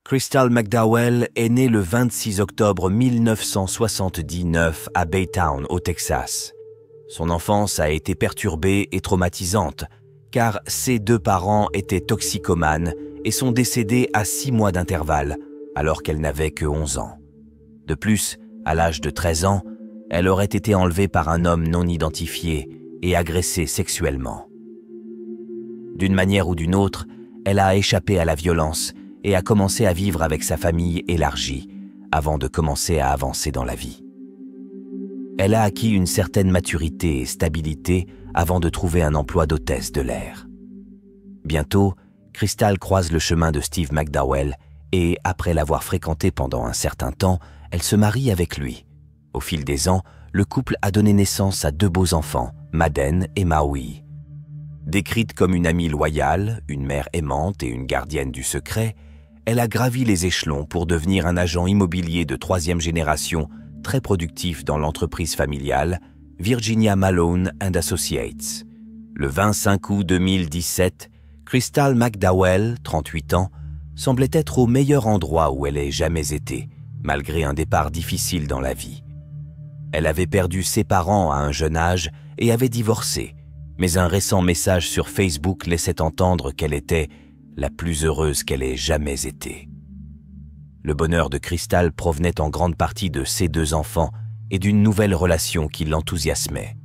Crystal McDowell est née le 26 octobre 1979 à Baytown, au Texas. Son enfance a été perturbée et traumatisante, car ses deux parents étaient toxicomanes et sont décédés à 6 mois d'intervalle, alors qu'elle n'avait que 11 ans. De plus, à l'âge de 13 ans, elle aurait été enlevée par un homme non identifié et agressée sexuellement. D'une manière ou d'une autre, elle a échappé à la violence et a commencé à vivre avec sa famille élargie, avant de commencer à avancer dans la vie. Elle a acquis une certaine maturité et stabilité avant de trouver un emploi d'hôtesse de l'air. Bientôt, Crystal croise le chemin de Steve McDowell et, après l'avoir fréquenté pendant un certain temps, elle se marie avec lui. Au fil des ans, le couple a donné naissance à 2 beaux enfants, Madden et Maui. Décrite comme une amie loyale, une mère aimante et une gardienne du secret, elle a gravi les échelons pour devenir un agent immobilier de 3e génération très productif dans l'entreprise familiale Virginia Malone & Associates. Le 25 août 2017, Crystal McDowell, 38 ans, semblait être au meilleur endroit où elle ait jamais été, malgré un départ difficile dans la vie. Elle avait perdu ses parents à un jeune âge et avait divorcé, mais un récent message sur Facebook laissait entendre qu'elle était la plus heureuse qu'elle ait jamais été. Le bonheur de Crystal provenait en grande partie de ses 2 enfants et d'une nouvelle relation qui l'enthousiasmait.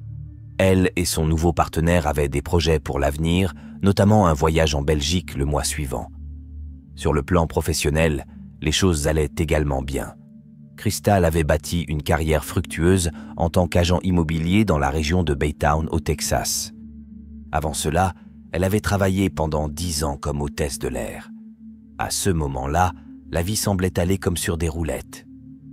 Elle et son nouveau partenaire avaient des projets pour l'avenir, notamment un voyage en Belgique le mois suivant. Sur le plan professionnel, les choses allaient également bien. Crystal avait bâti une carrière fructueuse en tant qu'agent immobilier dans la région de Baytown au Texas. Avant cela, elle avait travaillé pendant 10 ans comme hôtesse de l'air. À ce moment-là, la vie semblait aller comme sur des roulettes.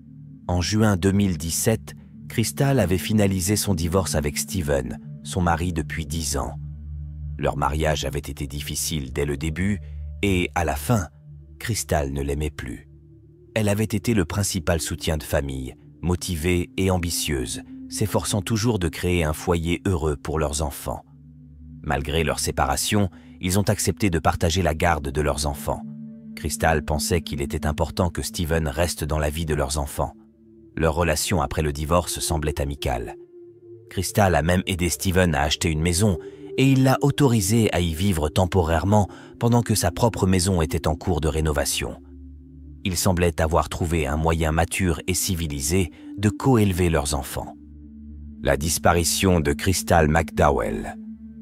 En juin 2017, Crystal avait finalisé son divorce avec Steven, son mari depuis 10 ans. Leur mariage avait été difficile dès le début et, à la fin, Crystal ne l'aimait plus. Elle avait été le principal soutien de famille, motivée et ambitieuse, s'efforçant toujours de créer un foyer heureux pour leurs enfants. Malgré leur séparation, ils ont accepté de partager la garde de leurs enfants. Crystal pensait qu'il était important que Steven reste dans la vie de leurs enfants. Leur relation après le divorce semblait amicale. Crystal a même aidé Steven à acheter une maison et il l'a autorisé à y vivre temporairement pendant que sa propre maison était en cours de rénovation. Il semblait avoir trouvé un moyen mature et civilisé de coélever leurs enfants. La disparition de Crystal McDowell.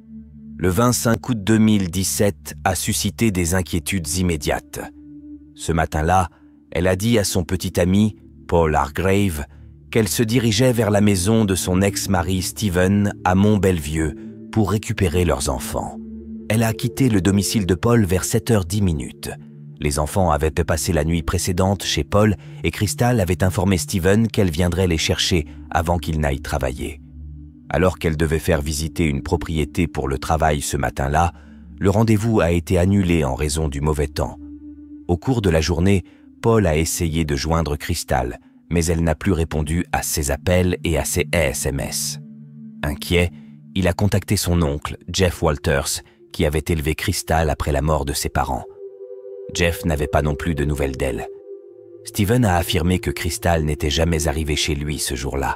Le 25 août 2017 a suscité des inquiétudes immédiates. Ce matin-là, elle a dit à son petit ami, Paul Hargrave, qu'elle se dirigeait vers la maison de son ex-mari Steven à Mont-Belvieu pour récupérer leurs enfants. Elle a quitté le domicile de Paul vers 7h10. Les enfants avaient passé la nuit précédente chez Paul et Crystal avait informé Steven qu'elle viendrait les chercher avant qu'ils n'aillent travailler. Alors qu'elle devait faire visiter une propriété pour le travail ce matin-là, le rendez-vous a été annulé en raison du mauvais temps. Au cours de la journée, Paul a essayé de joindre Crystal, mais elle n'a plus répondu à ses appels et à ses SMS. Inquiet, il a contacté son oncle, Jeff Walters, qui avait élevé Crystal après la mort de ses parents. Jeff n'avait pas non plus de nouvelles d'elle. Steven a affirmé que Crystal n'était jamais arrivée chez lui ce jour-là.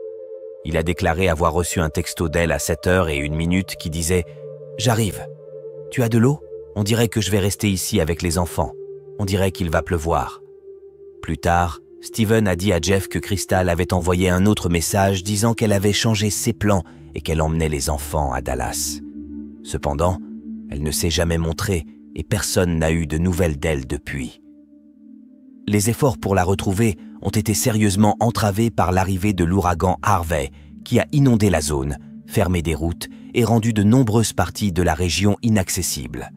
Il a déclaré avoir reçu un texto d'elle à 7h01 qui disait « J'arrive. Tu as de l'eau? On dirait que je vais rester ici avec les enfants. On dirait qu'il va pleuvoir. » Plus tard, Steven a dit à Jeff que Crystal avait envoyé un autre message disant qu'elle avait changé ses plans et qu'elle emmenait les enfants à Dallas. Cependant, elle ne s'est jamais montrée et personne n'a eu de nouvelles d'elle depuis. Les efforts pour la retrouver ont été sérieusement entravés par l'arrivée de l'ouragan Harvey qui a inondé la zone, fermé des routes et rendu de nombreuses parties de la région inaccessibles.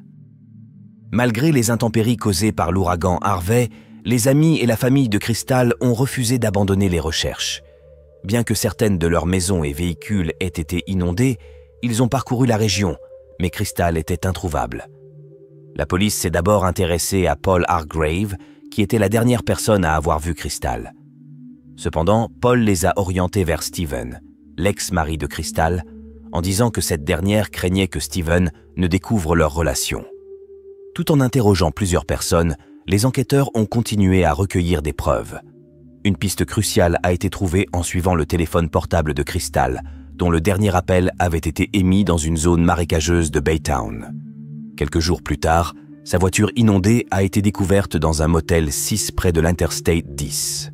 Malgré les intempéries causées par l'ouragan Harvey, les amis et la famille de Crystal ont refusé d'abandonner les recherches. Bien que certaines de leurs maisons et véhicules aient été inondés, ils ont parcouru la région, mais Crystal était introuvable. La police s'est d'abord intéressée à Paul Hargrave, qui était la dernière personne à avoir vu Crystal. Cependant, Paul les a orientés vers Steven, l'ex-mari de Crystal, en disant que cette dernière craignait que Steven ne découvre leur relation. Tout en interrogeant plusieurs personnes, les enquêteurs ont continué à recueillir des preuves. Une piste cruciale a été trouvée en suivant le téléphone portable de Crystal, dont le dernier appel avait été émis dans une zone marécageuse de Baytown. Quelques jours plus tard, sa voiture inondée a été découverte dans un motel 6 près de l'Interstate 10.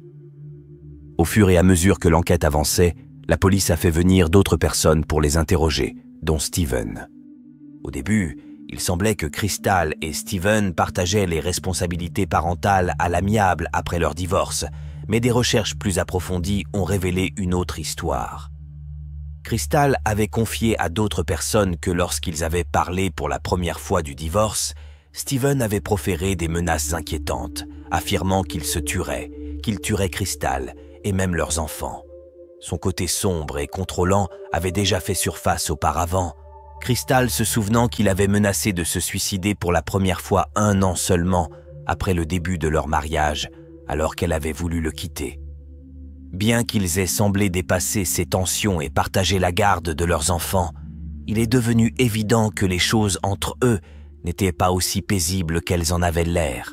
Au fur et à mesure que l'enquête avançait, la police a fait venir d'autres personnes pour les interroger, dont Steven. Au début, il semblait que Crystal et Steven partageaient les responsabilités parentales à l'amiable après leur divorce, mais des recherches plus approfondies ont révélé une autre histoire. Crystal avait confié à d'autres personnes que lorsqu'ils avaient parlé pour la première fois du divorce, Steven avait proféré des menaces inquiétantes, affirmant qu'il se tuerait, qu'il tuerait Crystal et même leurs enfants. Son côté sombre et contrôlant avait déjà fait surface auparavant, Crystal se souvenant qu'il avait menacé de se suicider pour la première fois 1 an seulement après le début de leur mariage, alors qu'elle avait voulu le quitter. Bien qu'ils aient semblé dépasser ces tensions et partager la garde de leurs enfants, il est devenu évident que les choses entre eux n'étaient pas aussi paisibles qu'elles en avaient l'air.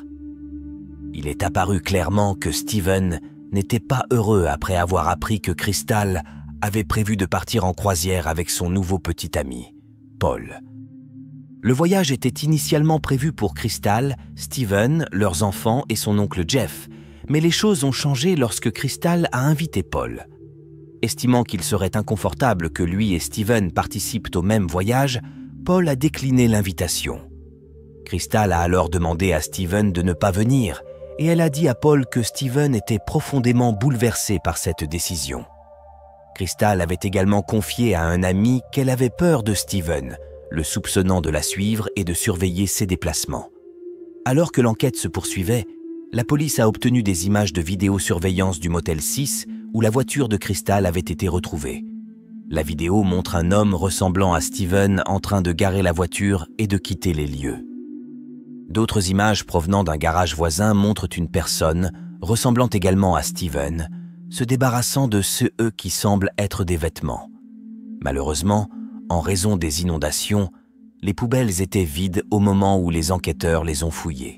Il est apparu clairement que Steven n'était pas heureux après avoir appris que Crystal avait prévu de partir en croisière avec son nouveau petit ami, Paul. Le voyage était initialement prévu pour Crystal, Steven, leurs enfants et son oncle Jeff, mais les choses ont changé lorsque Crystal a invité Paul. Estimant qu'il serait inconfortable que lui et Steven participent au même voyage, Paul a décliné l'invitation. Crystal a alors demandé à Steven de ne pas venir, et elle a dit à Paul que Steven était profondément bouleversé par cette décision. Crystal avait également confié à un ami qu'elle avait peur de Steven, le soupçonnant de la suivre et de surveiller ses déplacements. Alors que l'enquête se poursuivait, la police a obtenu des images de vidéosurveillance du motel 6 où la voiture de Crystal avait été retrouvée. La vidéo montre un homme ressemblant à Steven en train de garer la voiture et de quitter les lieux. D'autres images provenant d'un garage voisin montrent une personne, ressemblant également à Steven, se débarrassant de ceux qui semblent être des vêtements. Malheureusement, en raison des inondations, les poubelles étaient vides au moment où les enquêteurs les ont fouillées.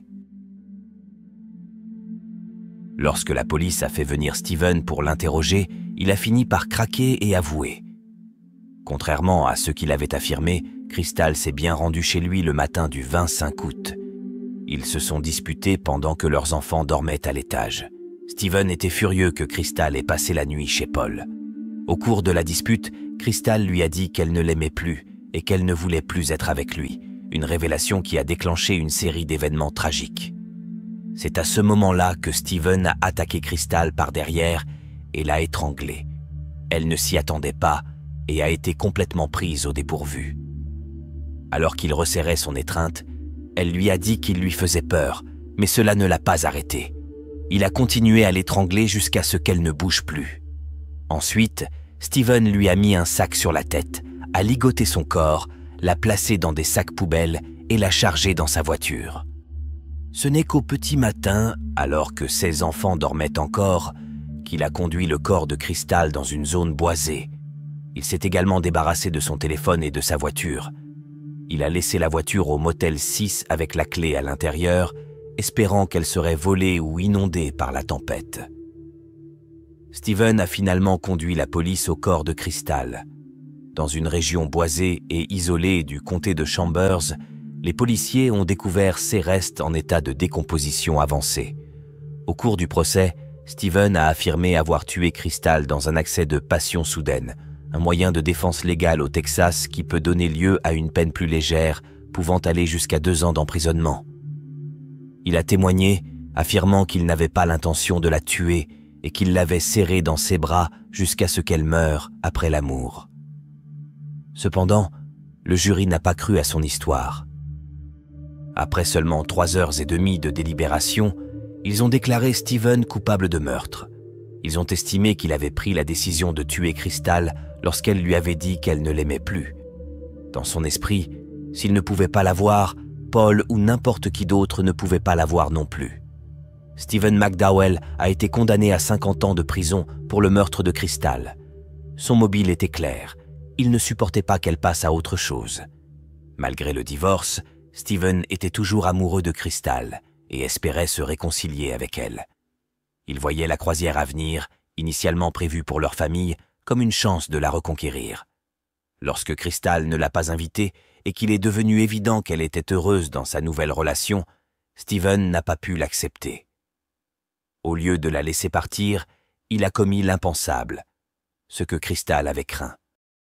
Lorsque la police a fait venir Steven pour l'interroger, il a fini par craquer et avouer. Contrairement à ce qu'il avait affirmé, Crystal s'est bien rendue chez lui le matin du 25 août. Ils se sont disputés pendant que leurs enfants dormaient à l'étage. Steven était furieux que Crystal ait passé la nuit chez Paul. Au cours de la dispute, Crystal lui a dit qu'elle ne l'aimait plus et qu'elle ne voulait plus être avec lui, une révélation qui a déclenché une série d'événements tragiques. C'est à ce moment-là que Steven a attaqué Crystal par derrière et l'a étranglée. Elle ne s'y attendait pas et a été complètement prise au dépourvu. Alors qu'il resserrait son étreinte, elle lui a dit qu'il lui faisait peur, mais cela ne l'a pas arrêtée. Il a continué à l'étrangler jusqu'à ce qu'elle ne bouge plus. Ensuite, Steven lui a mis un sac sur la tête, a ligoté son corps, l'a placé dans des sacs poubelles et l'a chargé dans sa voiture. Ce n'est qu'au petit matin, alors que ses enfants dormaient encore, qu'il a conduit le corps de Crystal dans une zone boisée. Il s'est également débarrassé de son téléphone et de sa voiture. Il a laissé la voiture au motel 6 avec la clé à l'intérieur, espérant qu'elle serait volée ou inondée par la tempête. Steven a finalement conduit la police au corps de Crystal. Dans une région boisée et isolée du comté de Chambers, les policiers ont découvert ses restes en état de décomposition avancée. Au cours du procès, Steven a affirmé avoir tué Crystal dans un accès de passion soudaine, un moyen de défense légale au Texas qui peut donner lieu à une peine plus légère, pouvant aller jusqu'à 2 ans d'emprisonnement. Il a témoigné, affirmant qu'il n'avait pas l'intention de la tuer et qu'il l'avait serrée dans ses bras jusqu'à ce qu'elle meure après l'amour. Cependant, le jury n'a pas cru à son histoire. Après seulement 3h30 de délibération, ils ont déclaré Steven coupable de meurtre. Ils ont estimé qu'il avait pris la décision de tuer Crystal lorsqu'elle lui avait dit qu'elle ne l'aimait plus. Dans son esprit, s'il ne pouvait pas la voir, Paul ou n'importe qui d'autre ne pouvait pas la voir non plus. Stephen McDowell a été condamné à 50 ans de prison pour le meurtre de Crystal. Son mobile était clair. Il ne supportait pas qu'elle passe à autre chose. Malgré le divorce, Steven était toujours amoureux de Crystal et espérait se réconcilier avec elle. Il voyait la croisière à venir, initialement prévue pour leur famille, comme une chance de la reconquérir. Lorsque Crystal ne l'a pas invitée et qu'il est devenu évident qu'elle était heureuse dans sa nouvelle relation, Steven n'a pas pu l'accepter. Au lieu de la laisser partir, il a commis l'impensable, ce que Crystal avait craint.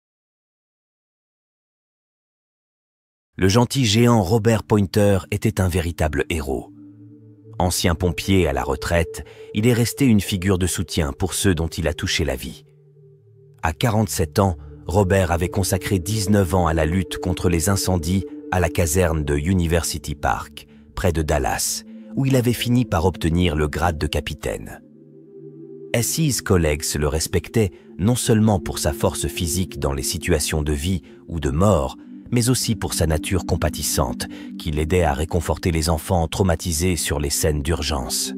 Le gentil géant Robert Pointer était un véritable héros. Ancien pompier à la retraite, il est resté une figure de soutien pour ceux dont il a touché la vie. À 47 ans, Robert avait consacré 19 ans à la lutte contre les incendies à la caserne de University Park, près de Dallas, où il avait fini par obtenir le grade de capitaine. His collègues le respectaient non seulement pour sa force physique dans les situations de vie ou de mort, mais aussi pour sa nature compatissante, qui l'aidait à réconforter les enfants traumatisés sur les scènes d'urgence.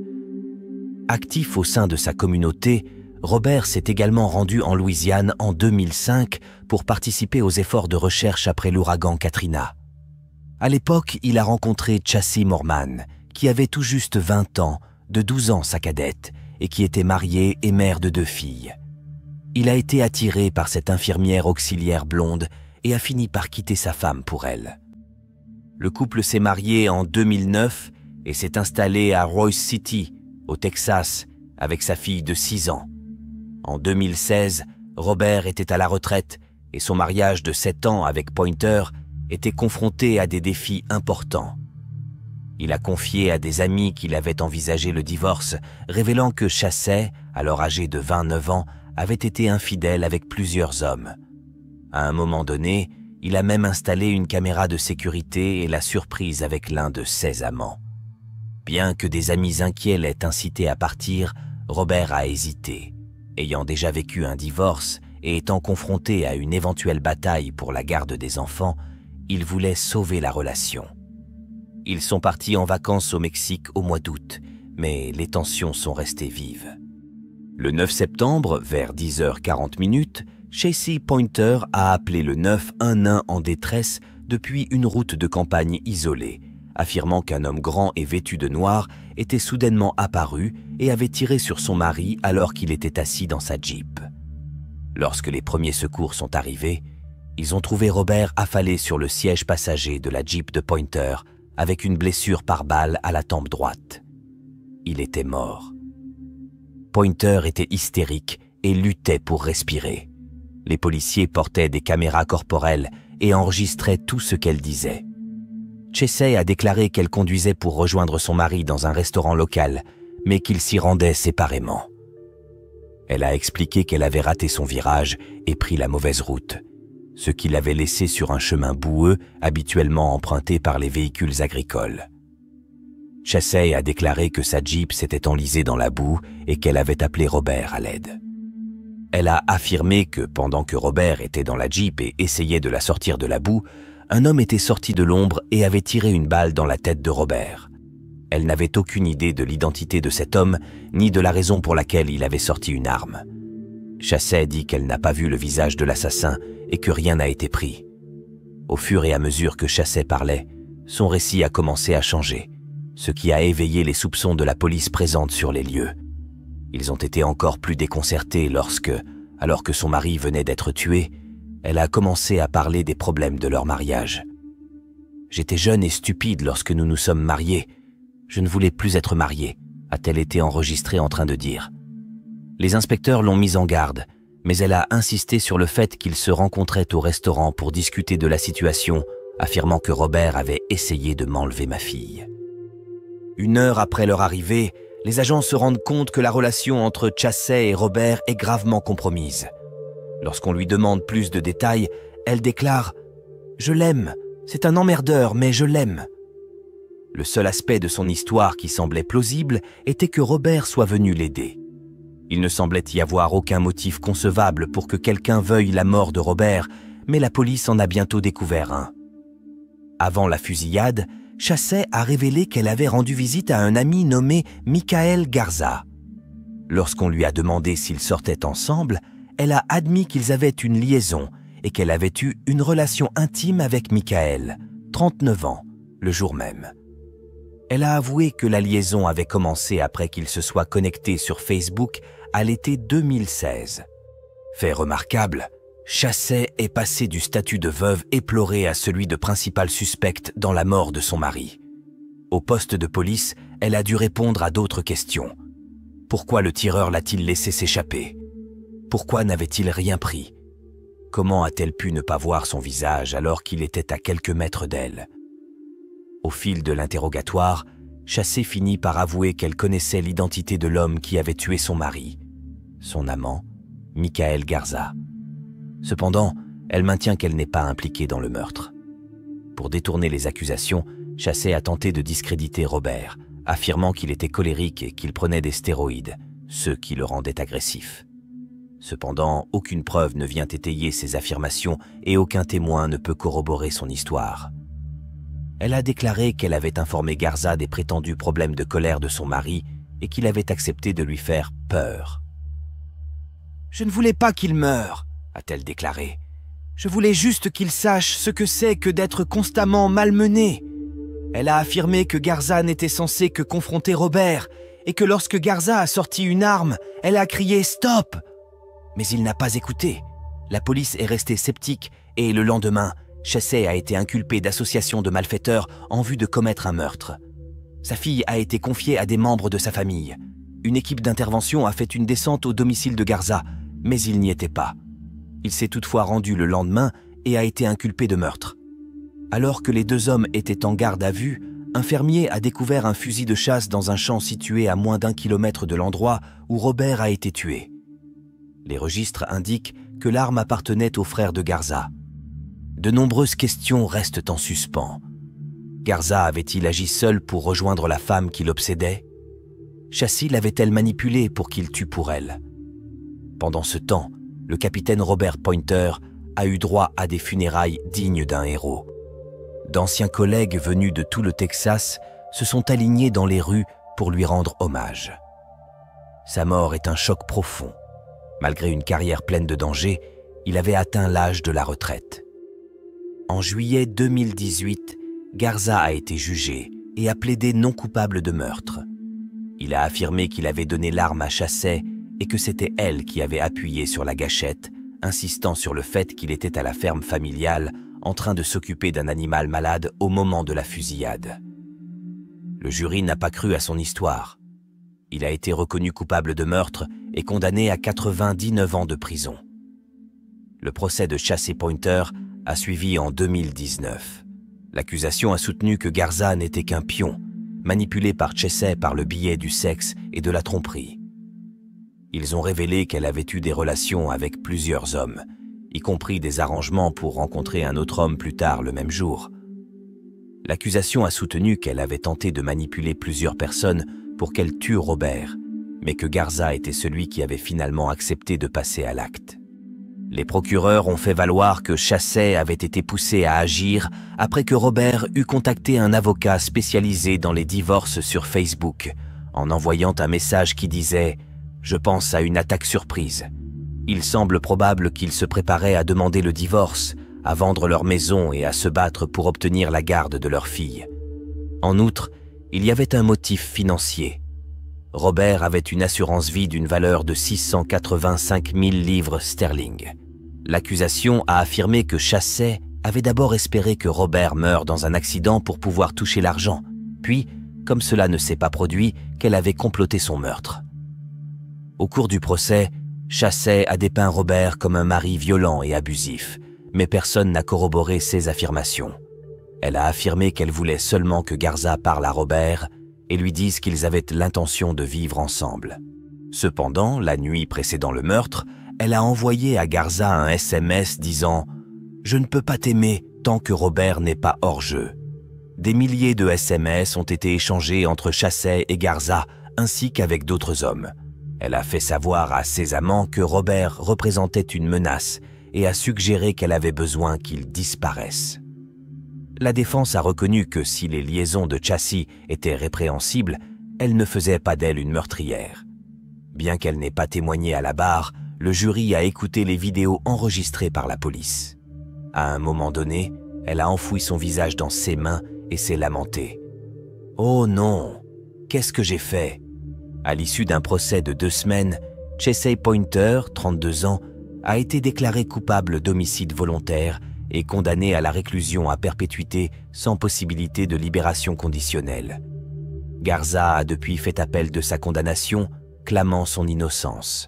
Actif au sein de sa communauté, Robert s'est également rendu en Louisiane en 2005 pour participer aux efforts de recherche après l'ouragan Katrina. À l'époque, il a rencontré Chassie Morman, qui avait tout juste 20 ans, de 12 ans sa cadette, et qui était mariée et mère de 2 filles. Il a été attiré par cette infirmière auxiliaire blonde et a fini par quitter sa femme pour elle. Le couple s'est marié en 2009 et s'est installé à Royse City, au Texas, avec sa fille de 6 ans. En 2016, Robert était à la retraite et son mariage de 7 ans avec Pointer était confronté à des défis importants. Il a confié à des amis qu'il avait envisagé le divorce, révélant que Chasset, alors âgé de 29 ans, avait été infidèle avec plusieurs hommes. À un moment donné, il a même installé une caméra de sécurité et l'a surprise avec l'un de ses amants. Bien que des amis inquiets l'aient incité à partir, Robert a hésité. Ayant déjà vécu un divorce et étant confronté à une éventuelle bataille pour la garde des enfants, il voulait sauver la relation. Ils sont partis en vacances au Mexique au mois d'août, mais les tensions sont restées vives. Le 9 septembre, vers 10h40, Chassie Pointer a appelé le 911 en détresse depuis une route de campagne isolée, affirmant qu'un homme grand et vêtu de noir était soudainement apparu et avait tiré sur son mari alors qu'il était assis dans sa Jeep. Lorsque les premiers secours sont arrivés, ils ont trouvé Robert affalé sur le siège passager de la Jeep de Pointer avec une blessure par balle à la tempe droite. Il était mort. Pointer était hystérique et luttait pour respirer. Les policiers portaient des caméras corporelles et enregistraient tout ce qu'elle disait. Chassie a déclaré qu'elle conduisait pour rejoindre son mari dans un restaurant local, mais qu'ils s'y rendaient séparément. Elle a expliqué qu'elle avait raté son virage et pris la mauvaise route, ce qui l'avait laissé sur un chemin boueux habituellement emprunté par les véhicules agricoles. Chassie a déclaré que sa Jeep s'était enlisée dans la boue et qu'elle avait appelé Robert à l'aide. Elle a affirmé que pendant que Robert était dans la Jeep et essayait de la sortir de la boue, un homme était sorti de l'ombre et avait tiré une balle dans la tête de Robert. Elle n'avait aucune idée de l'identité de cet homme, ni de la raison pour laquelle il avait sorti une arme. Chassie dit qu'elle n'a pas vu le visage de l'assassin et que rien n'a été pris. Au fur et à mesure que Chassie parlait, son récit a commencé à changer, ce qui a éveillé les soupçons de la police présente sur les lieux. Ils ont été encore plus déconcertés lorsque, alors que son mari venait d'être tué, elle a commencé à parler des problèmes de leur mariage. « J'étais jeune et stupide lorsque nous nous sommes mariés. Je ne voulais plus être mariée », a-t-elle été enregistrée en train de dire. Les inspecteurs l'ont mise en garde, mais elle a insisté sur le fait qu'ils se rencontraient au restaurant pour discuter de la situation, affirmant que Robert avait essayé de m'enlever ma fille. 1 heure après leur arrivée, les agents se rendent compte que la relation entre Chassie et Robert est gravement compromise. Lorsqu'on lui demande plus de détails, elle déclare « Je l'aime, c'est un emmerdeur, mais je l'aime ». Le seul aspect de son histoire qui semblait plausible était que Robert soit venu l'aider. Il ne semblait y avoir aucun motif concevable pour que quelqu'un veuille la mort de Robert, mais la police en a bientôt découvert un. Avant la fusillade, Chassie a révélé qu'elle avait rendu visite à un ami nommé Michael Garza. Lorsqu'on lui a demandé s'ils sortaient ensemble, elle a admis qu'ils avaient une liaison et qu'elle avait eu une relation intime avec Michael, 39 ans, le jour même. Elle a avoué que la liaison avait commencé après qu'il se soit connecté sur Facebook à l'été 2016. Fait remarquable, Chasset est passée du statut de veuve éplorée à celui de principale suspecte dans la mort de son mari. Au poste de police, elle a dû répondre à d'autres questions. Pourquoi le tireur l'a-t-il laissé s'échapper? Pourquoi n'avait-il rien pris? Comment a-t-elle pu ne pas voir son visage alors qu'il était à quelques mètres d'elle? Au fil de l'interrogatoire, Chasset finit par avouer qu'elle connaissait l'identité de l'homme qui avait tué son mari, son amant, Michael Garza. Cependant, elle maintient qu'elle n'est pas impliquée dans le meurtre. Pour détourner les accusations, Chasset a tenté de discréditer Robert, affirmant qu'il était colérique et qu'il prenait des stéroïdes, ce qui le rendait agressif. Cependant, aucune preuve ne vient étayer ces affirmations et aucun témoin ne peut corroborer son histoire. Elle a déclaré qu'elle avait informé Garza des prétendus problèmes de colère de son mari et qu'il avait accepté de lui faire peur. « Je ne voulais pas qu'il meure », a-t-elle déclaré. « Je voulais juste qu'il sache ce que c'est que d'être constamment malmené. » Elle a affirmé que Garza n'était censé que confronter Robert et que lorsque Garza a sorti une arme, elle a crié « Stop !» Mais il n'a pas écouté. La police est restée sceptique et le lendemain, Chasset a été inculpé d'association de malfaiteurs en vue de commettre un meurtre. Sa fille a été confiée à des membres de sa famille. Une équipe d'intervention a fait une descente au domicile de Garza, mais il n'y était pas. Il s'est toutefois rendu le lendemain et a été inculpé de meurtre. Alors que les deux hommes étaient en garde à vue, un fermier a découvert un fusil de chasse dans un champ situé à moins d'1 kilomètre de l'endroit où Robert a été tué. Les registres indiquent que l'arme appartenait au frère de Garza. De nombreuses questions restent en suspens. Garza avait-il agi seul pour rejoindre la femme qui l'obsédait? Chasset l'avait-elle manipulé pour qu'il tue pour elle? Pendant ce temps, le capitaine Robert Pointer a eu droit à des funérailles dignes d'un héros. D'anciens collègues venus de tout le Texas se sont alignés dans les rues pour lui rendre hommage. Sa mort est un choc profond. Malgré une carrière pleine de dangers, il avait atteint l'âge de la retraite. En juillet 2018, Garza a été jugé et a plaidé non coupable de meurtre. Il a affirmé qu'il avait donné l'arme à Chasset et que c'était elle qui avait appuyé sur la gâchette, insistant sur le fait qu'il était à la ferme familiale en train de s'occuper d'un animal malade au moment de la fusillade. Le jury n'a pas cru à son histoire. Il a été reconnu coupable de meurtre et condamné à 99 ans de prison. Le procès de Chasset Pointer a suivi en 2019. L'accusation a soutenu que Garza n'était qu'un pion, manipulé par Chasset par le biais du sexe et de la tromperie. Ils ont révélé qu'elle avait eu des relations avec plusieurs hommes, y compris des arrangements pour rencontrer un autre homme plus tard le même jour. L'accusation a soutenu qu'elle avait tenté de manipuler plusieurs personnes pour qu'elle tue Robert, mais que Garza était celui qui avait finalement accepté de passer à l'acte. Les procureurs ont fait valoir que Chasset avait été poussé à agir après que Robert eut contacté un avocat spécialisé dans les divorces sur Facebook, en envoyant un message qui disait « Je pense à une attaque surprise. Il semble probable qu'ils se préparaient à demander le divorce, à vendre leur maison et à se battre pour obtenir la garde de leur fille. En outre, il y avait un motif financier. Robert avait une assurance vie d'une valeur de 685 000 livres sterling. L'accusation a affirmé que Chasset avait d'abord espéré que Robert meure dans un accident pour pouvoir toucher l'argent, puis, comme cela ne s'est pas produit, qu'elle avait comploté son meurtre. Au cours du procès, Chasset a dépeint Robert comme un mari violent et abusif, mais personne n'a corroboré ses affirmations. Elle a affirmé qu'elle voulait seulement que Garza parle à Robert et lui dise qu'ils avaient l'intention de vivre ensemble. Cependant, la nuit précédant le meurtre, elle a envoyé à Garza un SMS disant « Je ne peux pas t'aimer tant que Robert n'est pas hors jeu ». Des milliers de SMS ont été échangés entre Chasset et Garza, ainsi qu'avec d'autres hommes. Elle a fait savoir à ses amants que Robert représentait une menace et a suggéré qu'elle avait besoin qu'il disparaisse. La défense a reconnu que si les liaisons de Chasset étaient répréhensibles, elle ne faisait pas d'elle une meurtrière. Bien qu'elle n'ait pas témoigné à la barre, le jury a écouté les vidéos enregistrées par la police. À un moment donné, elle a enfoui son visage dans ses mains et s'est lamentée. « Oh non, qu'est-ce que j'ai fait ?» À l'issue d'un procès de 2 semaines, Chesey Pointer, 32 ans, a été déclaré coupable d'homicide volontaire et condamné à la réclusion à perpétuité sans possibilité de libération conditionnelle. Garza a depuis fait appel de sa condamnation, clamant son innocence.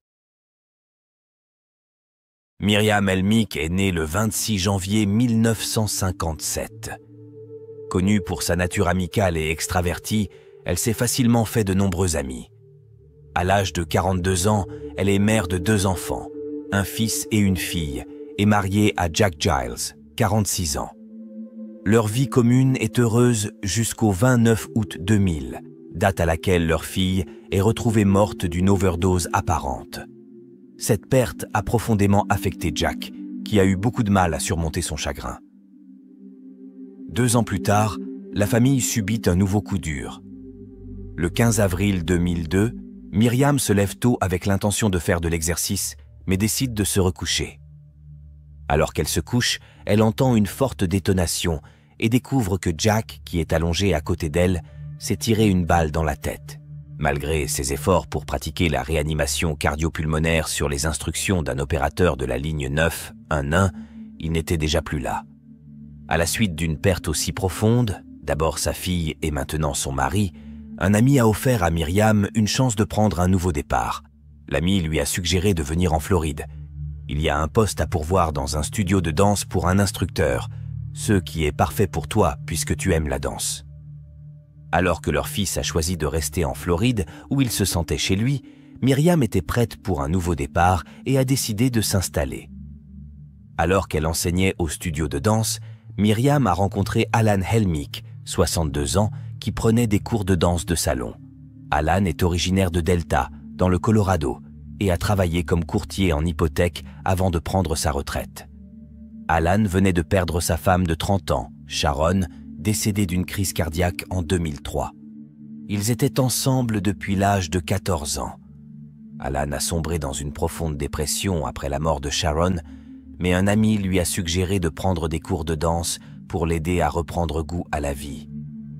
Myriam Helmick est née le 26 janvier 1957. Connue pour sa nature amicale et extravertie, elle s'est facilement fait de nombreux amis. À l'âge de 42 ans, elle est mère de 2 enfants, un fils et une fille, et mariée à Jack Giles, 46 ans. Leur vie commune est heureuse jusqu'au 29 août 2000, date à laquelle leur fille est retrouvée morte d'une overdose apparente. Cette perte a profondément affecté Jack, qui a eu beaucoup de mal à surmonter son chagrin. 2 ans plus tard, la famille subit un nouveau coup dur. Le 15 avril 2002, Myriam se lève tôt avec l'intention de faire de l'exercice, mais décide de se recoucher. Alors qu'elle se couche, elle entend une forte détonation et découvre que Jack, qui est allongé à côté d'elle, s'est tiré une balle dans la tête. Malgré ses efforts pour pratiquer la réanimation cardio-pulmonaire sur les instructions d'un opérateur de la ligne 911, il n'était déjà plus là. À la suite d'une perte aussi profonde, d'abord sa fille et maintenant son mari, un ami a offert à Myriam une chance de prendre un nouveau départ. L'ami lui a suggéré de venir en Floride. Il y a un poste à pourvoir dans un studio de danse pour un instructeur, ce qui est parfait pour toi puisque tu aimes la danse. Alors que leur fils a choisi de rester en Floride, où il se sentait chez lui, Myriam était prête pour un nouveau départ et a décidé de s'installer. Alors qu'elle enseignait au studio de danse, Myriam a rencontré Alan Helmick, 62 ans, qui prenait des cours de danse de salon. Alan est originaire de Delta, dans le Colorado, et a travaillé comme courtier en hypothèque avant de prendre sa retraite. Alan venait de perdre sa femme de 30 ans, Sharon, décédée d'une crise cardiaque en 2003. Ils étaient ensemble depuis l'âge de 14 ans. Alan a sombré dans une profonde dépression après la mort de Sharon, mais un ami lui a suggéré de prendre des cours de danse pour l'aider à reprendre goût à la vie.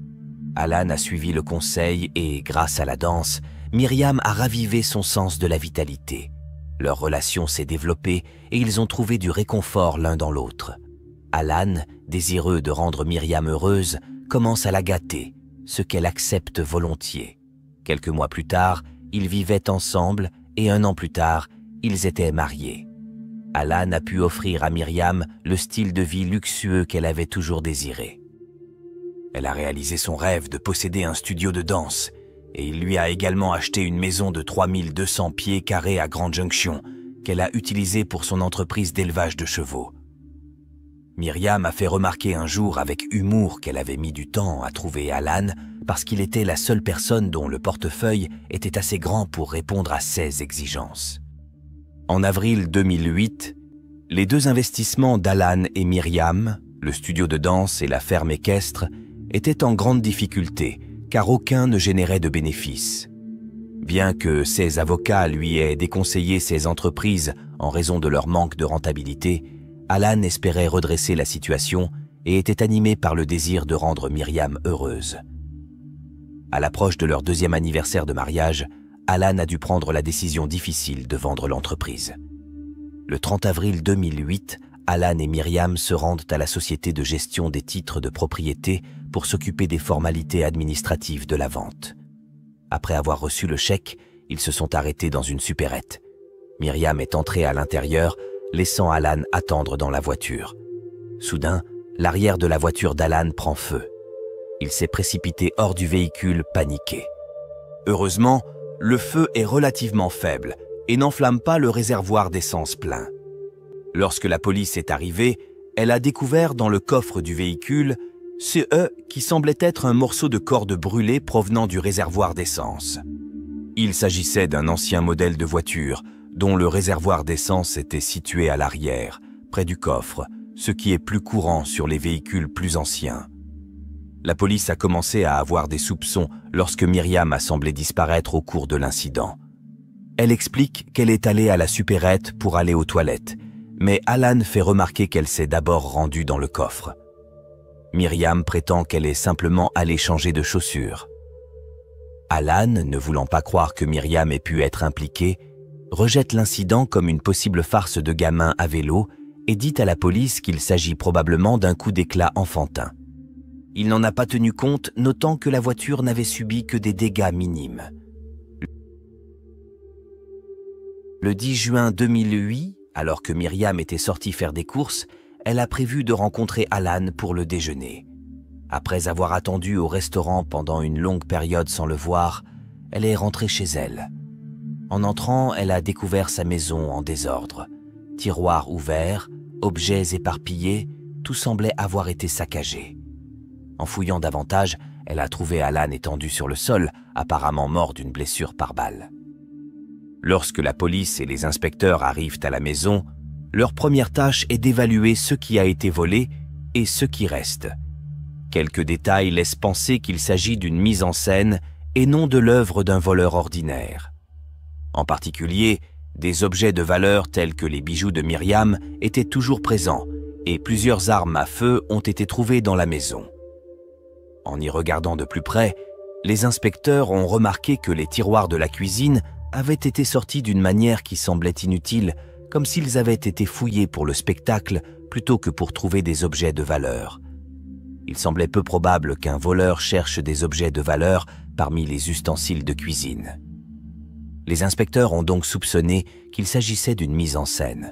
Alan a suivi le conseil et, grâce à la danse, Myriam a ravivé son sens de la vitalité. Leur relation s'est développée et ils ont trouvé du réconfort l'un dans l'autre. Alan, désireux de rendre Myriam heureuse, commence à la gâter, ce qu'elle accepte volontiers. Quelques mois plus tard, ils vivaient ensemble et 1 an plus tard, ils étaient mariés. Alan a pu offrir à Myriam le style de vie luxueux qu'elle avait toujours désiré. Elle a réalisé son rêve de posséder un studio de danse et il lui a également acheté une maison de 3200 pieds carrés à Grand Junction qu'elle a utilisée pour son entreprise d'élevage de chevaux. Myriam a fait remarquer un jour avec humour qu'elle avait mis du temps à trouver Alan parce qu'il était la seule personne dont le portefeuille était assez grand pour répondre à ses exigences. En avril 2008, les 2 investissements d'Alan et Myriam, le studio de danse et la ferme équestre, étaient en grande difficulté car aucun ne générait de bénéfices. Bien que ses avocats lui aient déconseillé ces entreprises en raison de leur manque de rentabilité, Alan espérait redresser la situation et était animé par le désir de rendre Myriam heureuse. À l'approche de leur 2e anniversaire de mariage, Alan a dû prendre la décision difficile de vendre l'entreprise. Le 30 avril 2008, Alan et Myriam se rendent à la société de gestion des titres de propriété pour s'occuper des formalités administratives de la vente. Après avoir reçu le chèque, ils se sont arrêtés dans une supérette. Myriam est entrée à l'intérieur, laissant Alan attendre dans la voiture. Soudain, l'arrière de la voiture d'Alan prend feu. Il s'est précipité hors du véhicule, paniqué. Heureusement, le feu est relativement faible et n'enflamme pas le réservoir d'essence plein. Lorsque la police est arrivée, elle a découvert dans le coffre du véhicule ce qui semblait être un morceau de corde brûlée provenant du réservoir d'essence. Il s'agissait d'un ancien modèle de voiture dont le réservoir d'essence était situé à l'arrière, près du coffre, ce qui est plus courant sur les véhicules plus anciens. La police a commencé à avoir des soupçons lorsque Myriam a semblé disparaître au cours de l'incident. Elle explique qu'elle est allée à la supérette pour aller aux toilettes, mais Alan fait remarquer qu'elle s'est d'abord rendue dans le coffre. Myriam prétend qu'elle est simplement allée changer de chaussures. Alan, ne voulant pas croire que Myriam ait pu être impliquée, rejette l'incident comme une possible farce de gamin à vélo et dit à la police qu'il s'agit probablement d'un coup d'éclat enfantin. Il n'en a pas tenu compte, notant que la voiture n'avait subi que des dégâts minimes. Le 10 juin 2008, alors que Myriam était sortie faire des courses, elle a prévu de rencontrer Alan pour le déjeuner. Après avoir attendu au restaurant pendant une longue période sans le voir, elle est rentrée chez elle. En entrant, elle a découvert sa maison en désordre. Tiroirs ouverts, objets éparpillés, tout semblait avoir été saccagé. En fouillant davantage, elle a trouvé Alan étendu sur le sol, apparemment mort d'une blessure par balle. Lorsque la police et les inspecteurs arrivent à la maison, leur première tâche est d'évaluer ce qui a été volé et ce qui reste. Quelques détails laissent penser qu'il s'agit d'une mise en scène et non de l'œuvre d'un voleur ordinaire. En particulier, des objets de valeur tels que les bijoux de Myriam étaient toujours présents et plusieurs armes à feu ont été trouvées dans la maison. En y regardant de plus près, les inspecteurs ont remarqué que les tiroirs de la cuisine avaient été sortis d'une manière qui semblait inutile, comme s'ils avaient été fouillés pour le spectacle plutôt que pour trouver des objets de valeur. Il semblait peu probable qu'un voleur cherche des objets de valeur parmi les ustensiles de cuisine. Les inspecteurs ont donc soupçonné qu'il s'agissait d'une mise en scène.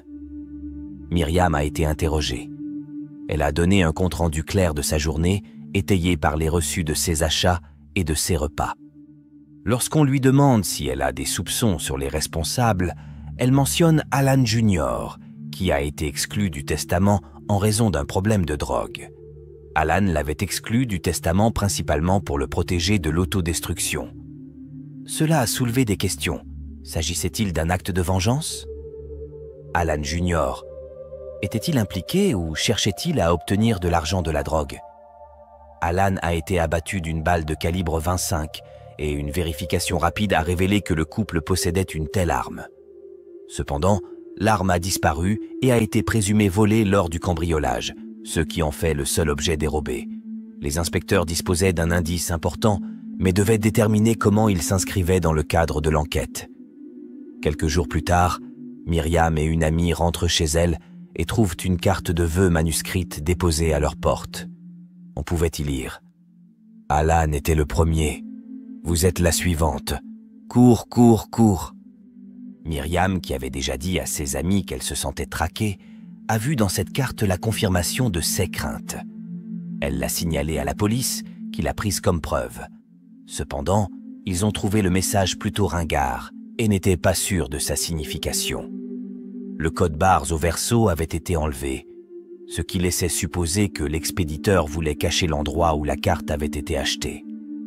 Myriam a été interrogée. Elle a donné un compte-rendu clair de sa journée, étayé par les reçus de ses achats et de ses repas. Lorsqu'on lui demande si elle a des soupçons sur les responsables, elle mentionne Alan Jr., qui a été exclu du testament en raison d'un problème de drogue. Alan l'avait exclu du testament principalement pour le protéger de l'autodestruction. Cela a soulevé des questions. S'agissait-il d'un acte de vengeance? Alan Jr. était-il impliqué ou cherchait-il à obtenir de l'argent de la drogue? Alan a été abattu d'une balle de calibre 25 et une vérification rapide a révélé que le couple possédait une telle arme. Cependant, l'arme a disparu et a été présumée volée lors du cambriolage, ce qui en fait le seul objet dérobé. Les inspecteurs disposaient d'un indice important, mais devaient déterminer comment il s'inscrivait dans le cadre de l'enquête. Quelques jours plus tard, Myriam et une amie rentrent chez elle et trouvent une carte de vœux manuscrite déposée à leur porte. On pouvait y lire « Alan était le premier. Vous êtes la suivante. Cours, cours, cours. » Myriam, qui avait déjà dit à ses amis qu'elle se sentait traquée, a vu dans cette carte la confirmation de ses craintes. Elle l'a signalée à la police, qui l'a prise comme preuve. Cependant, ils ont trouvé le message plutôt ringard et n'étaient pas sûrs de sa signification. Le code barres au verso avait été enlevé, ce qui laissait supposer que l'expéditeur voulait cacher l'endroit où la carte avait été achetée.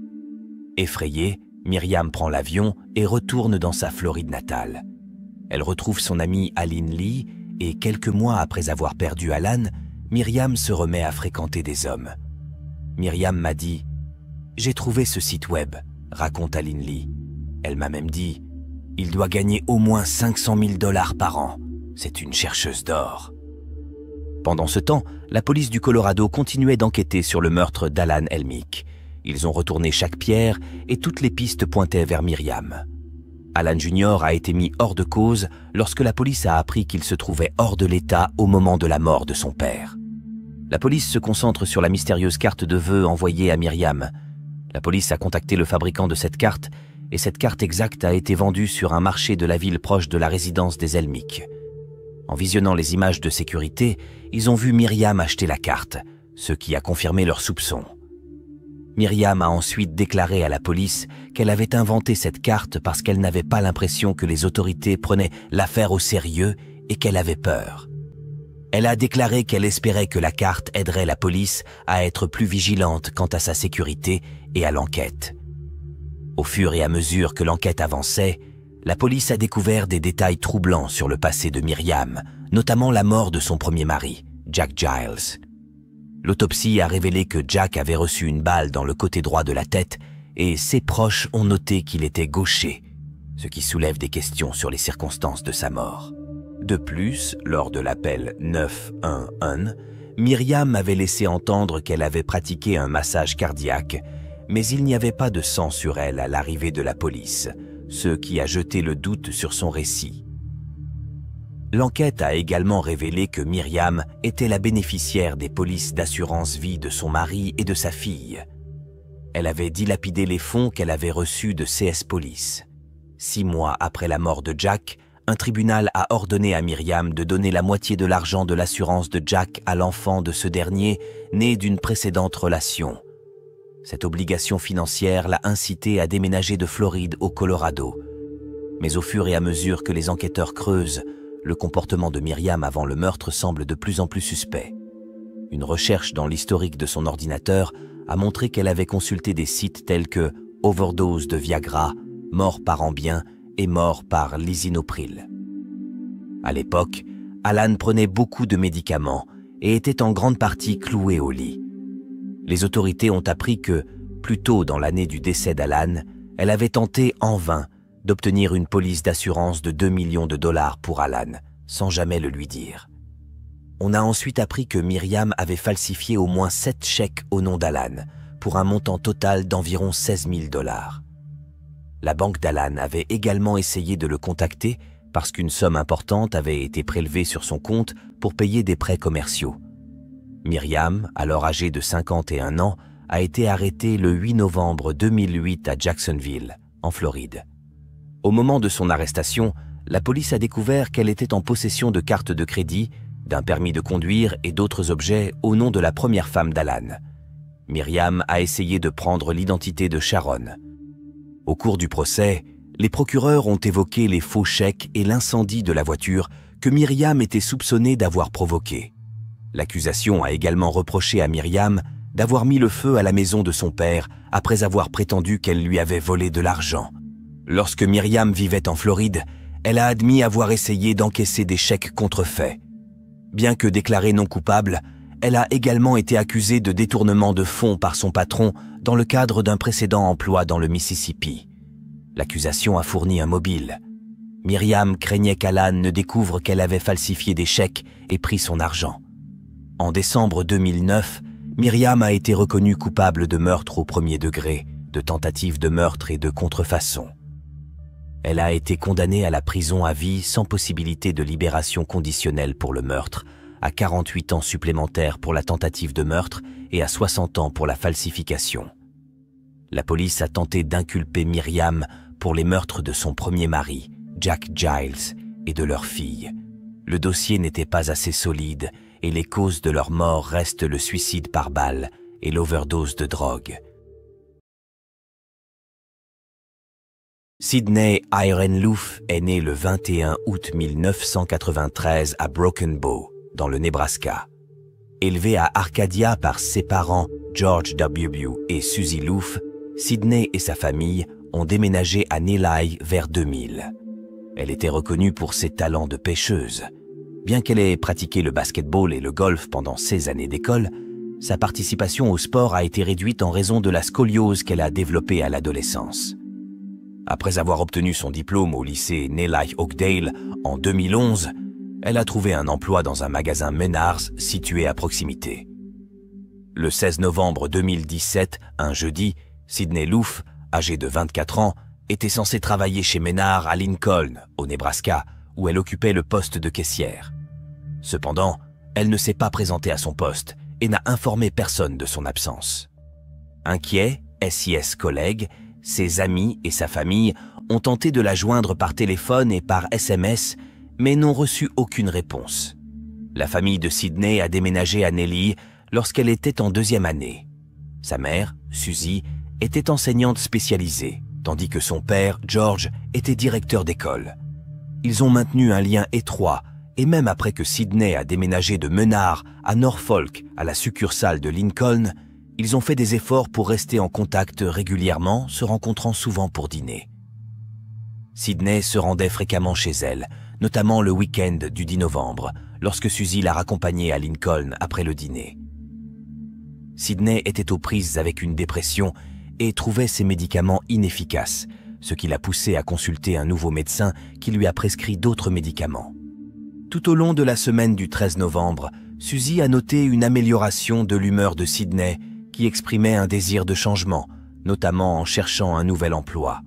Effrayée, Myriam prend l'avion et retourne dans sa Floride natale. Elle retrouve son amie Aline Lee et quelques mois après avoir perdu Alan, Myriam se remet à fréquenter des hommes. Myriam m'a dit « J'ai trouvé ce site web », raconte Aline Lee. Elle m'a même dit « Il doit gagner au moins 500 000 $ par an. C'est une chercheuse d'or. » Pendant ce temps, la police du Colorado continuait d'enquêter sur le meurtre d'Alan Elmick. Ils ont retourné chaque pierre et toutes les pistes pointaient vers Myriam. Alan Jr. a été mis hors de cause lorsque la police a appris qu'il se trouvait hors de l'état au moment de la mort de son père. La police se concentre sur la mystérieuse carte de vœux envoyée à Myriam. La police a contacté le fabricant de cette carte et cette carte exacte a été vendue sur un marché de la ville proche de la résidence des Elmick. En visionnant les images de sécurité, ils ont vu Myriam acheter la carte, ce qui a confirmé leurs soupçons. Myriam a ensuite déclaré à la police qu'elle avait inventé cette carte parce qu'elle n'avait pas l'impression que les autorités prenaient l'affaire au sérieux et qu'elle avait peur. Elle a déclaré qu'elle espérait que la carte aiderait la police à être plus vigilante quant à sa sécurité et à l'enquête. Au fur et à mesure que l'enquête avançait, la police a découvert des détails troublants sur le passé de Myriam, notamment la mort de son premier mari, Jack Giles. L'autopsie a révélé que Jack avait reçu une balle dans le côté droit de la tête et ses proches ont noté qu'il était gaucher, ce qui soulève des questions sur les circonstances de sa mort. De plus, lors de l'appel 911, Myriam avait laissé entendre qu'elle avait pratiqué un massage cardiaque, mais il n'y avait pas de sang sur elle à l'arrivée de la police, ce qui a jeté le doute sur son récit. L'enquête a également révélé que Myriam était la bénéficiaire des polices d'assurance vie de son mari et de sa fille. Elle avait dilapidé les fonds qu'elle avait reçus de CS Police. 6 mois après la mort de Jack, un tribunal a ordonné à Myriam de donner la moitié de l'argent de l'assurance de Jack à l'enfant de ce dernier, né d'une précédente relation. Cette obligation financière l'a incité à déménager de Floride au Colorado. Mais au fur et à mesure que les enquêteurs creusent, le comportement de Myriam avant le meurtre semble de plus en plus suspect. Une recherche dans l'historique de son ordinateur a montré qu'elle avait consulté des sites tels que overdose de Viagra, mort par Ambien et mort par lisinopril. À l'époque, Alan prenait beaucoup de médicaments et était en grande partie cloué au lit. Les autorités ont appris que, plus tôt dans l'année du décès d'Alan, elle avait tenté en vain d'obtenir une police d'assurance de 2 millions de dollars pour Alan, sans jamais le lui dire. On a ensuite appris que Myriam avait falsifié au moins 7 chèques au nom d'Alan, pour un montant total d'environ 16 000 dollars. La banque d'Alan avait également essayé de le contacter parce qu'une somme importante avait été prélevée sur son compte pour payer des prêts commerciaux. Myriam, alors âgée de 51 ans, a été arrêtée le 8 novembre 2008 à Jacksonville, en Floride. Au moment de son arrestation, la police a découvert qu'elle était en possession de cartes de crédit, d'un permis de conduire et d'autres objets au nom de la première femme d'Alan. Myriam a essayé de prendre l'identité de Sharon. Au cours du procès, les procureurs ont évoqué les faux chèques et l'incendie de la voiture que Myriam était soupçonnée d'avoir provoqué. L'accusation a également reproché à Myriam d'avoir mis le feu à la maison de son père après avoir prétendu qu'elle lui avait volé de l'argent. Lorsque Myriam vivait en Floride, elle a admis avoir essayé d'encaisser des chèques contrefaits. Bien que déclarée non coupable, elle a également été accusée de détournement de fonds par son patron dans le cadre d'un précédent emploi dans le Mississippi. L'accusation a fourni un mobile. Myriam craignait qu'Alan ne découvre qu'elle avait falsifié des chèques et pris son argent. En décembre 2009, Myriam a été reconnue coupable de meurtre au premier degré, de tentative de meurtre et de contrefaçon. Elle a été condamnée à la prison à vie sans possibilité de libération conditionnelle pour le meurtre, à 48 ans supplémentaires pour la tentative de meurtre et à 60 ans pour la falsification. La police a tenté d'inculper Myriam pour les meurtres de son premier mari, Jack Giles, et de leur fille. Le dossier n'était pas assez solide et les causes de leur mort restent le suicide par balle et l'overdose de drogue. Sidney Irene Loof est née le 21 août 1993 à Broken Bow, dans le Nebraska. Élevée à Arcadia par ses parents George W. et Susie Loof, Sidney et sa famille ont déménagé à Neligh vers 2000. Elle était reconnue pour ses talents de pêcheuse. Bien qu'elle ait pratiqué le basketball et le golf pendant ses années d'école, sa participation au sport a été réduite en raison de la scoliose qu'elle a développée à l'adolescence. Après avoir obtenu son diplôme au lycée Neligh-Oakdale en 2011, elle a trouvé un emploi dans un magasin Menards situé à proximité. Le 16 novembre 2017, un jeudi, Sidney Loof, âgée de 24 ans, était censée travailler chez Menards à Lincoln, au Nebraska, où elle occupait le poste de caissière. Cependant, elle ne s'est pas présentée à son poste et n'a informé personne de son absence. Inquiets, SIS collègues, ses amis et sa famille ont tenté de la joindre par téléphone et par SMS, mais n'ont reçu aucune réponse. La famille de Sidney a déménagé à Neligh lorsqu'elle était en 2e année. Sa mère, Susie, était enseignante spécialisée, tandis que son père, George, était directeur d'école. Ils ont maintenu un lien étroit, et même après que Sidney a déménagé de Menards à Norfolk à la succursale de Lincoln, ils ont fait des efforts pour rester en contact régulièrement, se rencontrant souvent pour dîner. Sidney se rendait fréquemment chez elle, notamment le week-end du 10 novembre, lorsque Susie l'a raccompagnée à Lincoln après le dîner. Sidney était aux prises avec une dépression et trouvait ses médicaments inefficaces, ce qui l'a poussée à consulter un nouveau médecin qui lui a prescrit d'autres médicaments. Tout au long de la semaine du 13 novembre, Suzy a noté une amélioration de l'humeur de Sidney qui exprimait un désir de changement, notamment en cherchant un nouvel emploi.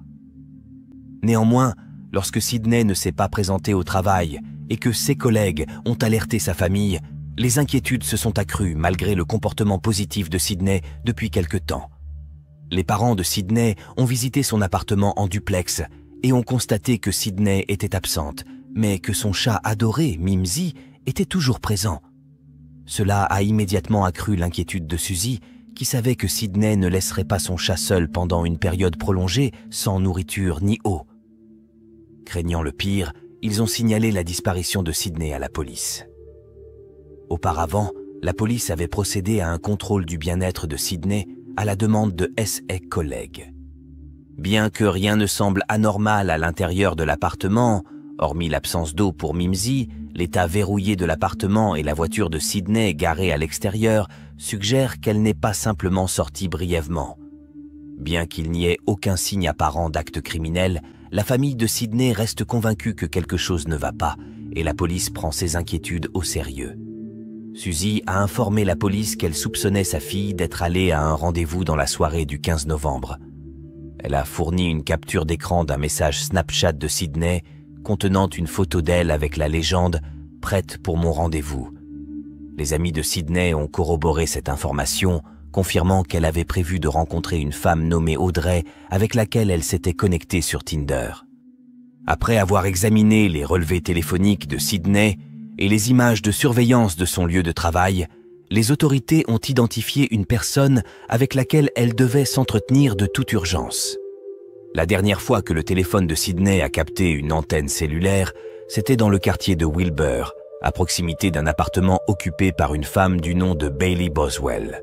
Néanmoins, lorsque Sidney ne s'est pas présenté au travail et que ses collègues ont alerté sa famille, les inquiétudes se sont accrues malgré le comportement positif de Sidney depuis quelque temps. Les parents de Sidney ont visité son appartement en duplex et ont constaté que Sidney était absente, mais que son chat adoré, Mimsy, était toujours présent. Cela a immédiatement accru l'inquiétude de Suzy, qui savait que Sidney ne laisserait pas son chat seul pendant une période prolongée, sans nourriture ni eau. Craignant le pire, ils ont signalé la disparition de Sidney à la police. Auparavant, la police avait procédé à un contrôle du bien-être de Sidney à la demande de ses collègues. Bien que rien ne semble anormal à l'intérieur de l'appartement, hormis l'absence d'eau pour Mimsy, l'état verrouillé de l'appartement et la voiture de Sidney garée à l'extérieur suggèrent qu'elle n'est pas simplement sortie brièvement. Bien qu'il n'y ait aucun signe apparent d'acte criminel, la famille de Sidney reste convaincue que quelque chose ne va pas et la police prend ses inquiétudes au sérieux. Suzy a informé la police qu'elle soupçonnait sa fille d'être allée à un rendez-vous dans la soirée du 15 novembre. Elle a fourni une capture d'écran d'un message Snapchat de Sidney contenant une photo d'elle avec la légende « Prête pour mon rendez-vous ». Les amis de Sidney ont corroboré cette information, confirmant qu'elle avait prévu de rencontrer une femme nommée Audrey avec laquelle elle s'était connectée sur Tinder. Après avoir examiné les relevés téléphoniques de Sidney et les images de surveillance de son lieu de travail, les autorités ont identifié une personne avec laquelle elle devait s'entretenir de toute urgence. La dernière fois que le téléphone de Sidney a capté une antenne cellulaire, c'était dans le quartier de Wilbur, à proximité d'un appartement occupé par une femme du nom de Bailey Boswell.